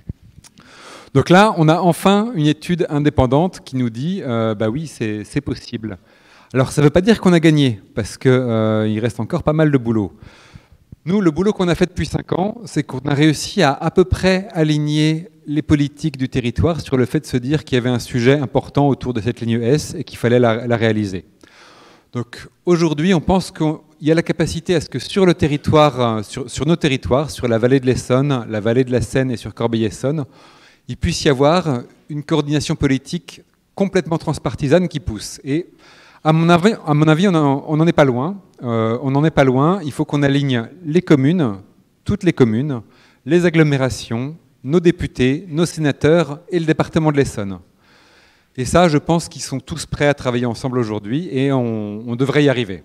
Donc là, on a enfin une étude indépendante qui nous dit, euh, bah oui, c'est possible. Alors ça ne veut pas dire qu'on a gagné, parce qu'il euh, reste encore pas mal de boulot. Nous, le boulot qu'on a fait depuis cinq ans, c'est qu'on a réussi à à peu près aligner les politiques du territoire sur le fait de se dire qu'il y avait un sujet important autour de cette ligne S et qu'il fallait la, la réaliser. Donc aujourd'hui, on pense qu'il y a la capacité à ce que sur le territoire, sur, sur nos territoires, sur la vallée de l'Essonne, la vallée de la Seine et sur Corbeil-Essonnes, il puisse y avoir une coordination politique complètement transpartisane qui pousse. Et à mon avis, à mon avis on n'en est pas loin. Euh, on n'en est pas loin. Il faut qu'on aligne les communes, toutes les communes, les agglomérations, nos députés, nos sénateurs et le département de l'Essonne. Et ça, je pense qu'ils sont tous prêts à travailler ensemble aujourd'hui et on, on devrait y arriver.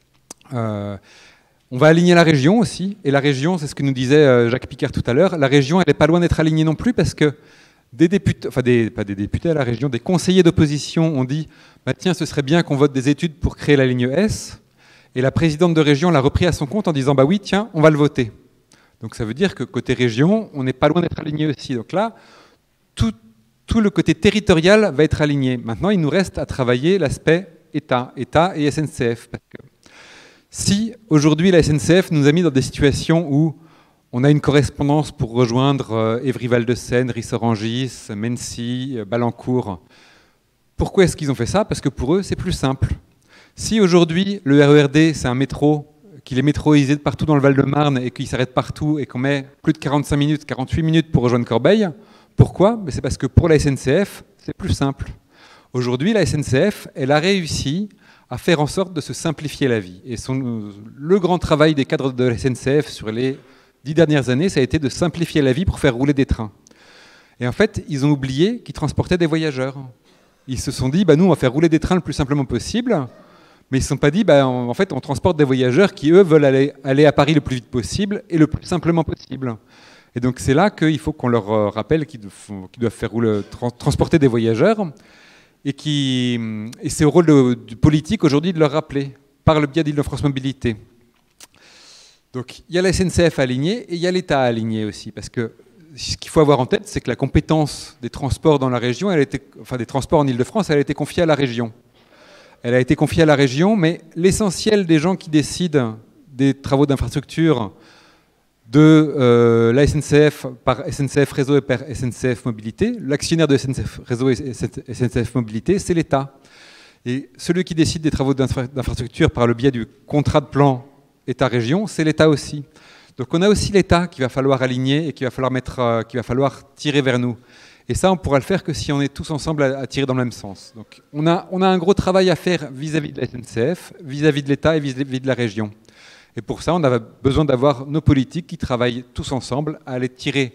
Euh, On va aligner la région aussi, et la région, c'est ce que nous disait Jacques Picard tout à l'heure, la région, elle n'est pas loin d'être alignée non plus, parce que des députés, enfin des, pas des députés à la région, des conseillers d'opposition ont dit bah tiens, ce serait bien qu'on vote des études pour créer la ligne S, et la présidente de région l'a repris à son compte en disant bah oui, tiens, on va le voter. Donc ça veut dire que côté région, on n'est pas loin d'être aligné aussi. Donc là, tout, tout le côté territorial va être aligné. Maintenant, il nous reste à travailler l'aspect État, État et S N C F, parce que si aujourd'hui la S N C F nous a mis dans des situations où on a une correspondance pour rejoindre Évry-Val-de-Seine, Ris-Orangis, Mency, Balancourt, pourquoi est-ce qu'ils ont fait ça? Parce que pour eux, c'est plus simple. Si aujourd'hui le R E R D, c'est un métro, qu'il est métroisé de partout dans le Val-de-Marne et qu'il s'arrête partout et qu'on met plus de quarante-cinq minutes, quarante-huit minutes pour rejoindre Corbeil, pourquoi? C'est parce que pour la S N C F, c'est plus simple. Aujourd'hui, la S N C F, elle a réussi à faire en sorte de se simplifier la vie. Et son, le grand travail des cadres de la S N C F sur les dix dernières années, ça a été de simplifier la vie pour faire rouler des trains. Et en fait, ils ont oublié qu'ils transportaient des voyageurs. Ils se sont dit, bah, nous, on va faire rouler des trains le plus simplement possible, mais ils ne se sont pas dit, bah, en fait, on transporte des voyageurs qui, eux, veulent aller, aller à Paris le plus vite possible et le plus simplement possible. Et donc, c'est là qu'il faut qu'on leur rappelle qu'ils doivent, qu'ils doivent faire rouler, tra transporter des voyageurs. Et, qui, et c'est au rôle de, du politique aujourd'hui de leur rappeler, par le biais d'Île-de-France Mobilité. Donc il y a la S N C F alignée et il y a l'État aligné aussi, parce que ce qu'il faut avoir en tête, c'est que la compétence des transports dans la région, elle a été, enfin des transports en Île-de-France, elle a été confiée à la région. Elle a été confiée à la région, mais l'essentiel des gens qui décident des travaux d'infrastructure de euh, la S N C F par S N C F Réseau et par S N C F Mobilité. L'actionnaire de S N C F Réseau et S N C F Mobilité, c'est l'État. Et celui qui décide des travaux d'infrastructure par le biais du contrat de plan État-région, c'est l'État aussi. Donc on a aussi l'État qu'il va falloir aligner et qu'il va falloir mettre, euh, qu'il va falloir tirer vers nous. Et ça, on pourra le faire que si on est tous ensemble à, à tirer dans le même sens. Donc on a, on a un gros travail à faire vis-à-vis de la S N C F, vis-à-vis de l'État et vis-à-vis de la région. Et pour ça, on a besoin d'avoir nos politiques qui travaillent tous ensemble à aller tirer,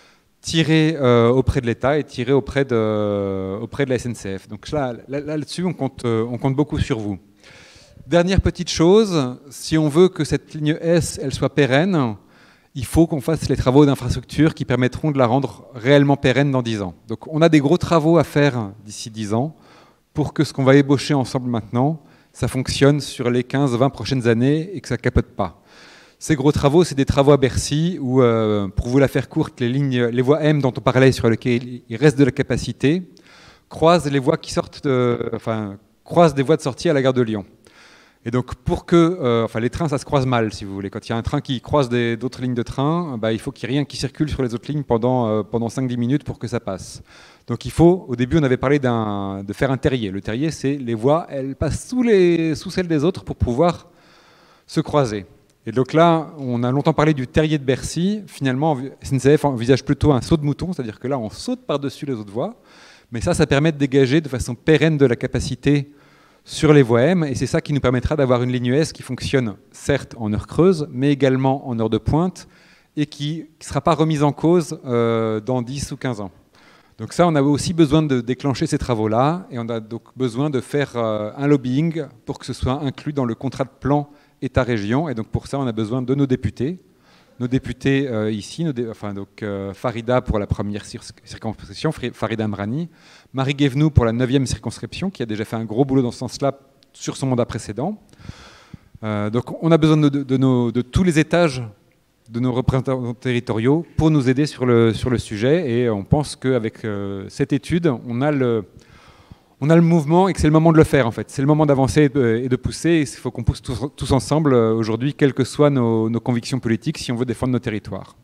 tirer euh, auprès de l'État et tirer auprès de, euh, auprès de la S N C F. Donc là, là-dessus, on compte, euh, on compte beaucoup sur vous. Dernière petite chose, si on veut que cette ligne S elle soit pérenne, il faut qu'on fasse les travaux d'infrastructure qui permettront de la rendre réellement pérenne dans dix ans. Donc on a des gros travaux à faire d'ici dix ans pour que ce qu'on va ébaucher ensemble maintenant, ça fonctionne sur les quinze vingt prochaines années et que ça ne capote pas. Ces gros travaux, c'est des travaux à Bercy où, euh, pour vous la faire courte, les, lignes, les voies M dont on parlait, sur lesquelles il reste de la capacité, croisent les voies qui sortent de, enfin, croisent des voies de sortie à la gare de Lyon. Et donc pour que, euh, enfin les trains, ça se croise mal, si vous voulez. Quand il y a un train qui croise d'autres lignes de train, bah, il faut qu'il n'y ait rien qui circule sur les autres lignes pendant, euh, pendant cinq dix minutes pour que ça passe. Donc il faut, au début on avait parlé de faire un terrier. Le terrier, c'est les voies, elles passent sous, les, sous celles des autres pour pouvoir se croiser. Et donc là, on a longtemps parlé du terrier de Bercy. Finalement, S N C F envisage plutôt un saut de mouton, c'est-à-dire que là, on saute par-dessus les autres voies. Mais ça, ça permet de dégager de façon pérenne de la capacité sur les voies M, et c'est ça qui nous permettra d'avoir une ligne S qui fonctionne certes en heure creuse, mais également en heure de pointe, et qui ne sera pas remise en cause euh, dans dix ou quinze ans. Donc ça, on a aussi besoin de déclencher ces travaux-là, et on a donc besoin de faire euh, un lobbying pour que ce soit inclus dans le contrat de plan État-région. Et donc pour ça, on a besoin de nos députés. Nos députés euh, ici, nos dé enfin, donc, euh, Farida pour la première cir circonscription, Farida Amrani, Marie Guévenoux pour la neuvième circonscription, qui a déjà fait un gros boulot dans ce sens-là sur son mandat précédent. Euh, donc on a besoin de, de, de, nos, de tous les étages de nos représentants territoriaux pour nous aider sur le, sur le sujet, et on pense qu'avec euh, cette étude, on a, le, on a le mouvement et que c'est le moment de le faire en fait. C'est le moment d'avancer et de, et de pousser, il faut qu'on pousse tous, tous ensemble euh, aujourd'hui, quelles que soient nos, nos convictions politiques, si on veut défendre nos territoires.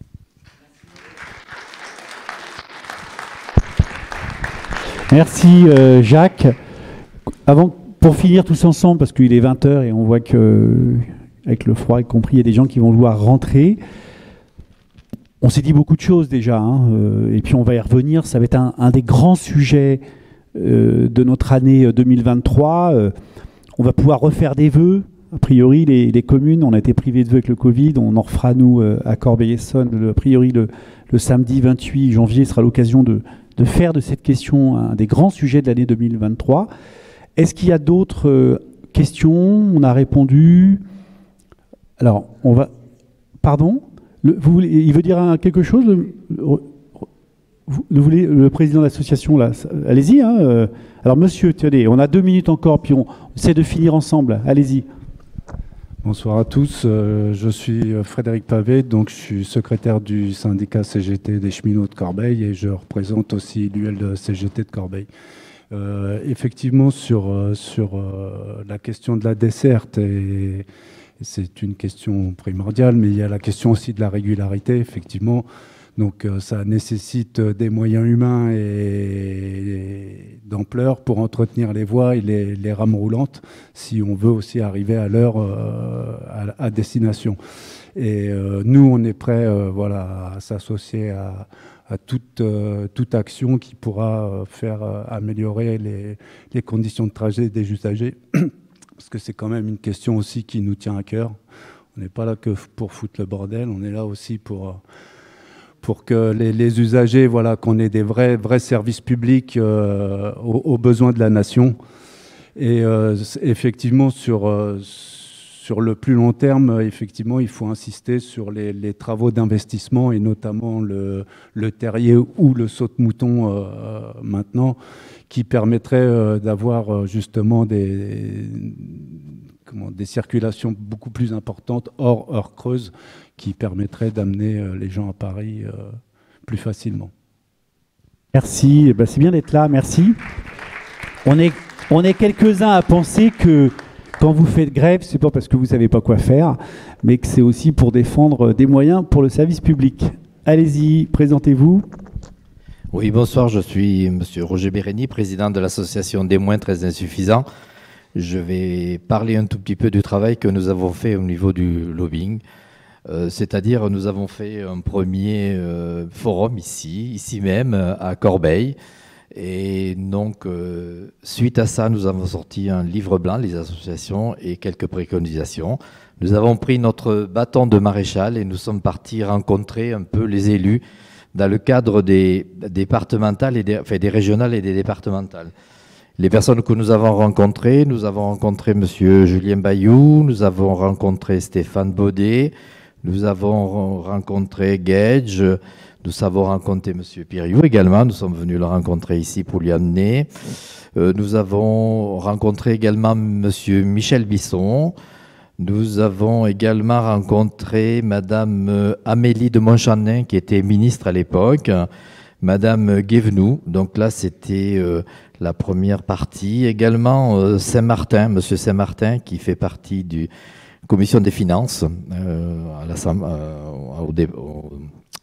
Merci euh, Jacques. Avant, pour finir tous ensemble, parce qu'il est vingt heures et on voit que... avec le froid y compris, il y a des gens qui vont vouloir rentrer. On s'est dit beaucoup de choses déjà, hein, euh, et puis on va y revenir. Ça va être un, un des grands sujets euh, de notre année deux mille vingt-trois. Euh, on va pouvoir refaire des vœux. A priori, les, les communes, on a été privés de vœux avec le Covid. On en refera, nous, euh, à Corbeil-Essonnes. A priori, le, le samedi vingt-huit janvier sera l'occasion de, de faire de cette question un des grands sujets de l'année deux mille vingt-trois. Est-ce qu'il y a d'autres euh, questions? On a répondu. Alors, on va... Pardon le, vous voulez, il veut dire un, quelque chose le, vous, vous voulez, le président de l'association, là, allez-y. Hein, euh, alors, monsieur, tenez, on a deux minutes encore, puis on, on essaie de finir ensemble. Allez-y. Bonsoir à tous. Euh, je suis Frédéric Pavé, donc je suis secrétaire du syndicat C G T des cheminots de Corbeil et je représente aussi l'U L de C G T de Corbeil. Euh, effectivement, sur, sur euh, la question de la desserte, et c'est une question primordiale, mais il y a la question aussi de la régularité, effectivement. Donc euh, ça nécessite des moyens humains et, et d'ampleur pour entretenir les voies et les, les rames roulantes, si on veut aussi arriver à l'heure euh, à, à destination. Et euh, nous, on est prêts euh, voilà, à s'associer à, à toute, euh, toute action qui pourra faire euh, améliorer les, les conditions de trajet des usagers, parce que c'est quand même une question aussi qui nous tient à cœur. On n'est pas là que pour foutre le bordel, on est là aussi pour... pour que les, les usagers, voilà, qu'on ait des vrais, vrais services publics euh, aux, aux besoins de la nation. Et euh, effectivement, sur, euh, sur le plus long terme, effectivement, il faut insister sur les, les travaux d'investissement et notamment le, le terrier ou le saute-mouton euh, maintenant, qui permettrait euh, d'avoir euh, justement des, comment, des circulations beaucoup plus importantes hors heure creuse, qui permettrait d'amener euh, les gens à Paris euh, plus facilement. Merci, eh ben, c'est bien d'être là, merci. On est, on est quelques-uns à penser que quand vous faites grève, c'est pas parce que vous savez pas quoi faire, mais que c'est aussi pour défendre des moyens pour le service public. Allez-y, présentez-vous. Oui, bonsoir, je suis monsieur Roger Bérény, président de l'association des moins très insuffisants. Je vais parler un tout petit peu du travail que nous avons fait au niveau du lobbying. Euh, C'est-à-dire, nous avons fait un premier euh, forum ici, ici même, à Corbeil. Et donc, euh, suite à ça, nous avons sorti un livre blanc, les associations, et quelques préconisations. Nous avons pris notre bâton de maréchal et nous sommes partis rencontrer un peu les élus dans le cadre des départementales, et des, enfin, des régionales et des départementales. Les personnes que nous avons rencontrées, nous avons rencontré M. Julien Bayou, nous avons rencontré Stéphane Baudet, nous avons rencontré Gage, nous avons rencontré M. Piriou également, nous sommes venus le rencontrer ici pour lui amener. Euh, nous avons rencontré également M. Michel Bisson. Nous avons également rencontré Mme Amélie de Montchanin, qui était ministre à l'époque, Mme Guévenoux, donc là c'était euh, la première partie. Également euh, Saint-Martin, M. Saint-Martin, qui fait partie du commission des finances euh, à euh, au, au,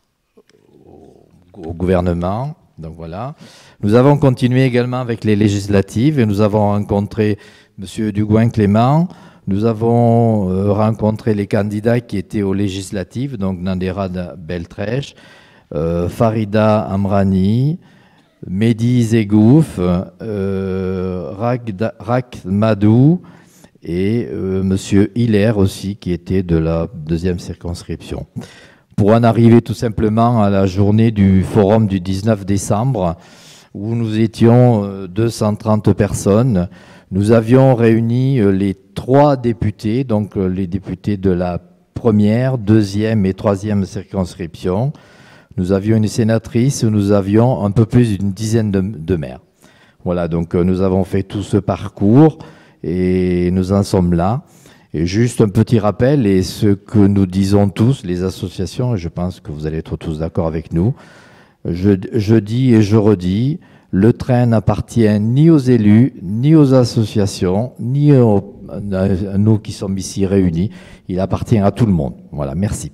au gouvernement. Donc voilà. Nous avons continué également avec les législatives et nous avons rencontré M. Dugouin-Clément. Nous avons euh, rencontré les candidats qui étaient aux législatives, donc Nandera Beltrèche, euh, Farida Amrani, Mehdi Zegouf, euh, Rak Madou et euh, M. Hilaire aussi, qui était de la deuxième circonscription. pour en arriver tout simplement à la journée du forum du dix-neuf décembre, où nous étions deux cent trente personnes. Nous avions réuni les trois députés, donc les députés de la première, deuxième et troisième circonscription. Nous avions une sénatrice, nous avions un peu plus d'une dizaine de, de maires. Voilà, donc nous avons fait tout ce parcours et nous en sommes là. Et juste un petit rappel, et ce que nous disons tous, les associations, et je pense que vous allez être tous d'accord avec nous, je, je dis et je redis, le train n'appartient ni aux élus, ni aux associations, ni aux, à nous qui sommes ici réunis. Il appartient à tout le monde. Voilà, merci.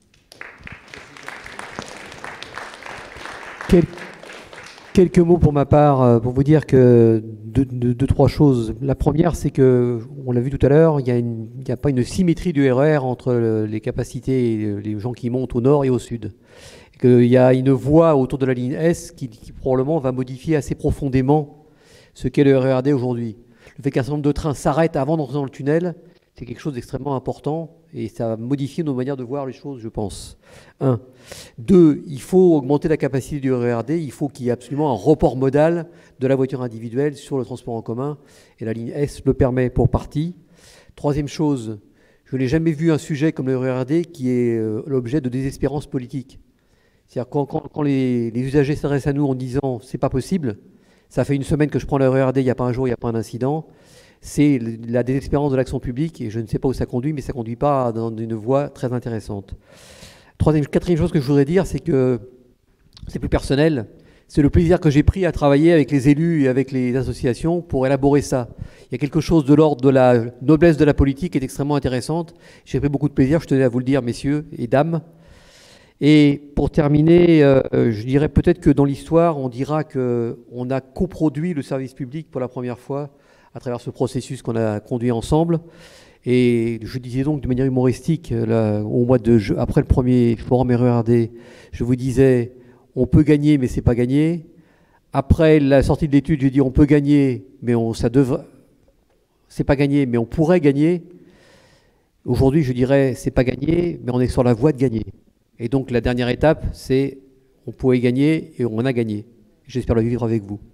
Quel... Quelques mots pour ma part, pour vous dire que deux, deux, deux trois choses. La première, c'est que, on l'a vu tout à l'heure, il n'y a, a pas une symétrie du R E R entre les capacités et les gens qui montent au nord et au sud. Qu'il y a une voie autour de la ligne S qui, qui probablement va modifier assez profondément ce qu'est le R E R D aujourd'hui. Le fait qu'un certain nombre de trains s'arrêtent avant d'entrer dans le tunnel, c'est quelque chose d'extrêmement important et ça va modifier nos manières de voir les choses, je pense. Un. Deux, il faut augmenter la capacité du R E R D, il faut qu'il y ait absolument un report modal de la voiture individuelle sur le transport en commun et la ligne S le permet pour partie. Troisième chose, je n'ai jamais vu un sujet comme le R E R D qui est euh, l'objet de désespérance politique. C'est-à-dire quand, quand, quand les, les usagers s'adressent à nous en disant « c'est pas possible », ça fait une semaine que je prends le R E R D, il n'y a pas un jour, il n'y a pas un incident. C'est la désespérance de l'action publique et je ne sais pas où ça conduit, mais ça ne conduit pas dans une voie très intéressante. Troisième, quatrième chose que je voudrais dire, c'est que c'est plus personnel. C'est le plaisir que j'ai pris à travailler avec les élus et avec les associations pour élaborer ça. Il y a quelque chose de l'ordre de la noblesse de la politique qui est extrêmement intéressante. J'ai pris beaucoup de plaisir, je tenais à vous le dire, messieurs et dames. Et pour terminer, euh, je dirais peut-être que dans l'histoire, on dira qu'on a coproduit le service public pour la première fois à travers ce processus qu'on a conduit ensemble. Et je disais donc de manière humoristique, là, au mois de après le premier forum R E R D, je vous disais, on peut gagner, mais c'est pas gagné. Après la sortie de l'étude, j'ai dit, on peut gagner, mais on, ça devrait, c'est pas gagné, mais on pourrait gagner. Aujourd'hui, je dirais, c'est pas gagné, mais on est sur la voie de gagner. Et donc la dernière étape, c'est, on pourrait gagner et on a gagné. J'espère le vivre avec vous.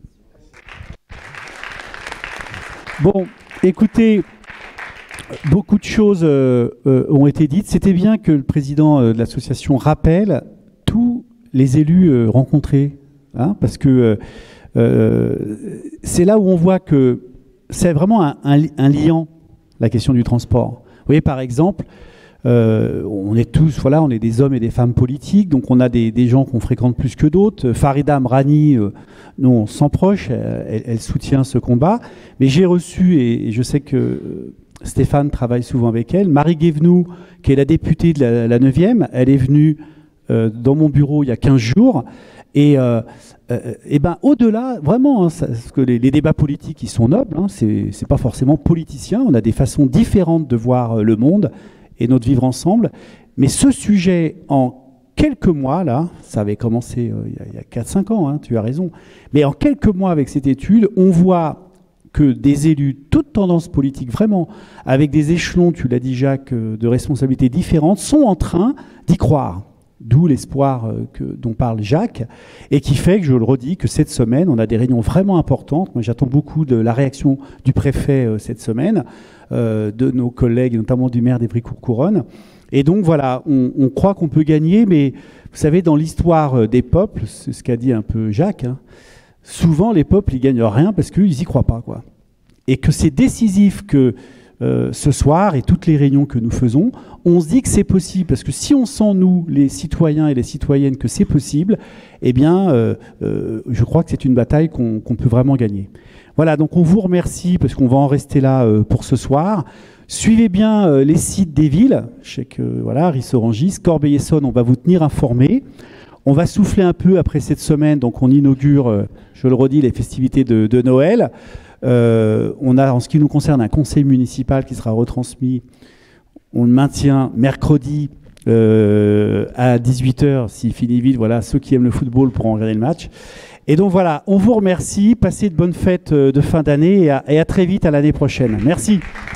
Bon, écoutez, beaucoup de choses euh, euh, ont été dites. C'était bien que le président euh, de l'association rappelle tous les élus euh, rencontrés, hein, parce que euh, euh, c'est là où on voit que c'est vraiment un, un, un liant, la question du transport. Vous voyez, par exemple, euh, on est tous, voilà, on est des hommes et des femmes politiques, donc on a des, des gens qu'on fréquente plus que d'autres. Farida Amrani, euh, nous on s'en proche, elle, elle soutient ce combat, mais j'ai reçu, et, et je sais que euh, Stéphane travaille souvent avec elle, Marie Guévenoux, qui est la députée de la, la neuvième, elle est venue euh, dans mon bureau il y a quinze jours, et, euh, euh, et ben, au-delà, vraiment, hein, ça, parce que les, les débats politiques, ils sont nobles, hein, c'est, c'est pas forcément politicien, on a des façons différentes de voir le monde et notre vivre ensemble, mais ce sujet, en quelques mois, là, ça avait commencé euh, il y a quatre cinq ans, hein, tu as raison, mais en quelques mois avec cette étude, on voit que des élus, toutes tendances politiques, vraiment, avec des échelons, tu l'as dit Jacques, de responsabilités différentes, sont en train d'y croire. D'où l'espoir que, dont parle Jacques, et qui fait que, je le redis, que cette semaine, on a des réunions vraiment importantes. Moi, j'attends beaucoup de la réaction du préfet euh, cette semaine, euh, de nos collègues, notamment du maire d'Évry-Courcouronnes. Et donc, voilà, on, on croit qu'on peut gagner, mais vous savez, dans l'histoire des peuples, c'est ce qu'a dit un peu Jacques, hein, souvent, les peuples, ils gagnent rien parce qu'ils n'y croient pas, quoi. Et que c'est décisif que Euh, ce soir et toutes les réunions que nous faisons, on se dit que c'est possible, parce que si on sent, nous, les citoyens et les citoyennes, que c'est possible, eh bien, euh, euh, je crois que c'est une bataille qu'on qu'on peut vraiment gagner. Voilà, donc on vous remercie, parce qu'on va en rester là euh, pour ce soir. Suivez bien euh, les sites des villes. Je sais que, voilà, Ris-Orangis, Corbeil-Essonnes, on va vous tenir informés. On va souffler un peu après cette semaine, donc on inaugure, euh, je le redis, les festivités de, de Noël. Euh, on a, en ce qui nous concerne, un conseil municipal qui sera retransmis. On le maintient mercredi euh, à dix-huit heures, s'il finit vite. Voilà, ceux qui aiment le football pourront regarder le match. Et donc voilà, on vous remercie. Passez de bonnes fêtes de fin d'année et à, et à très vite à l'année prochaine. Merci.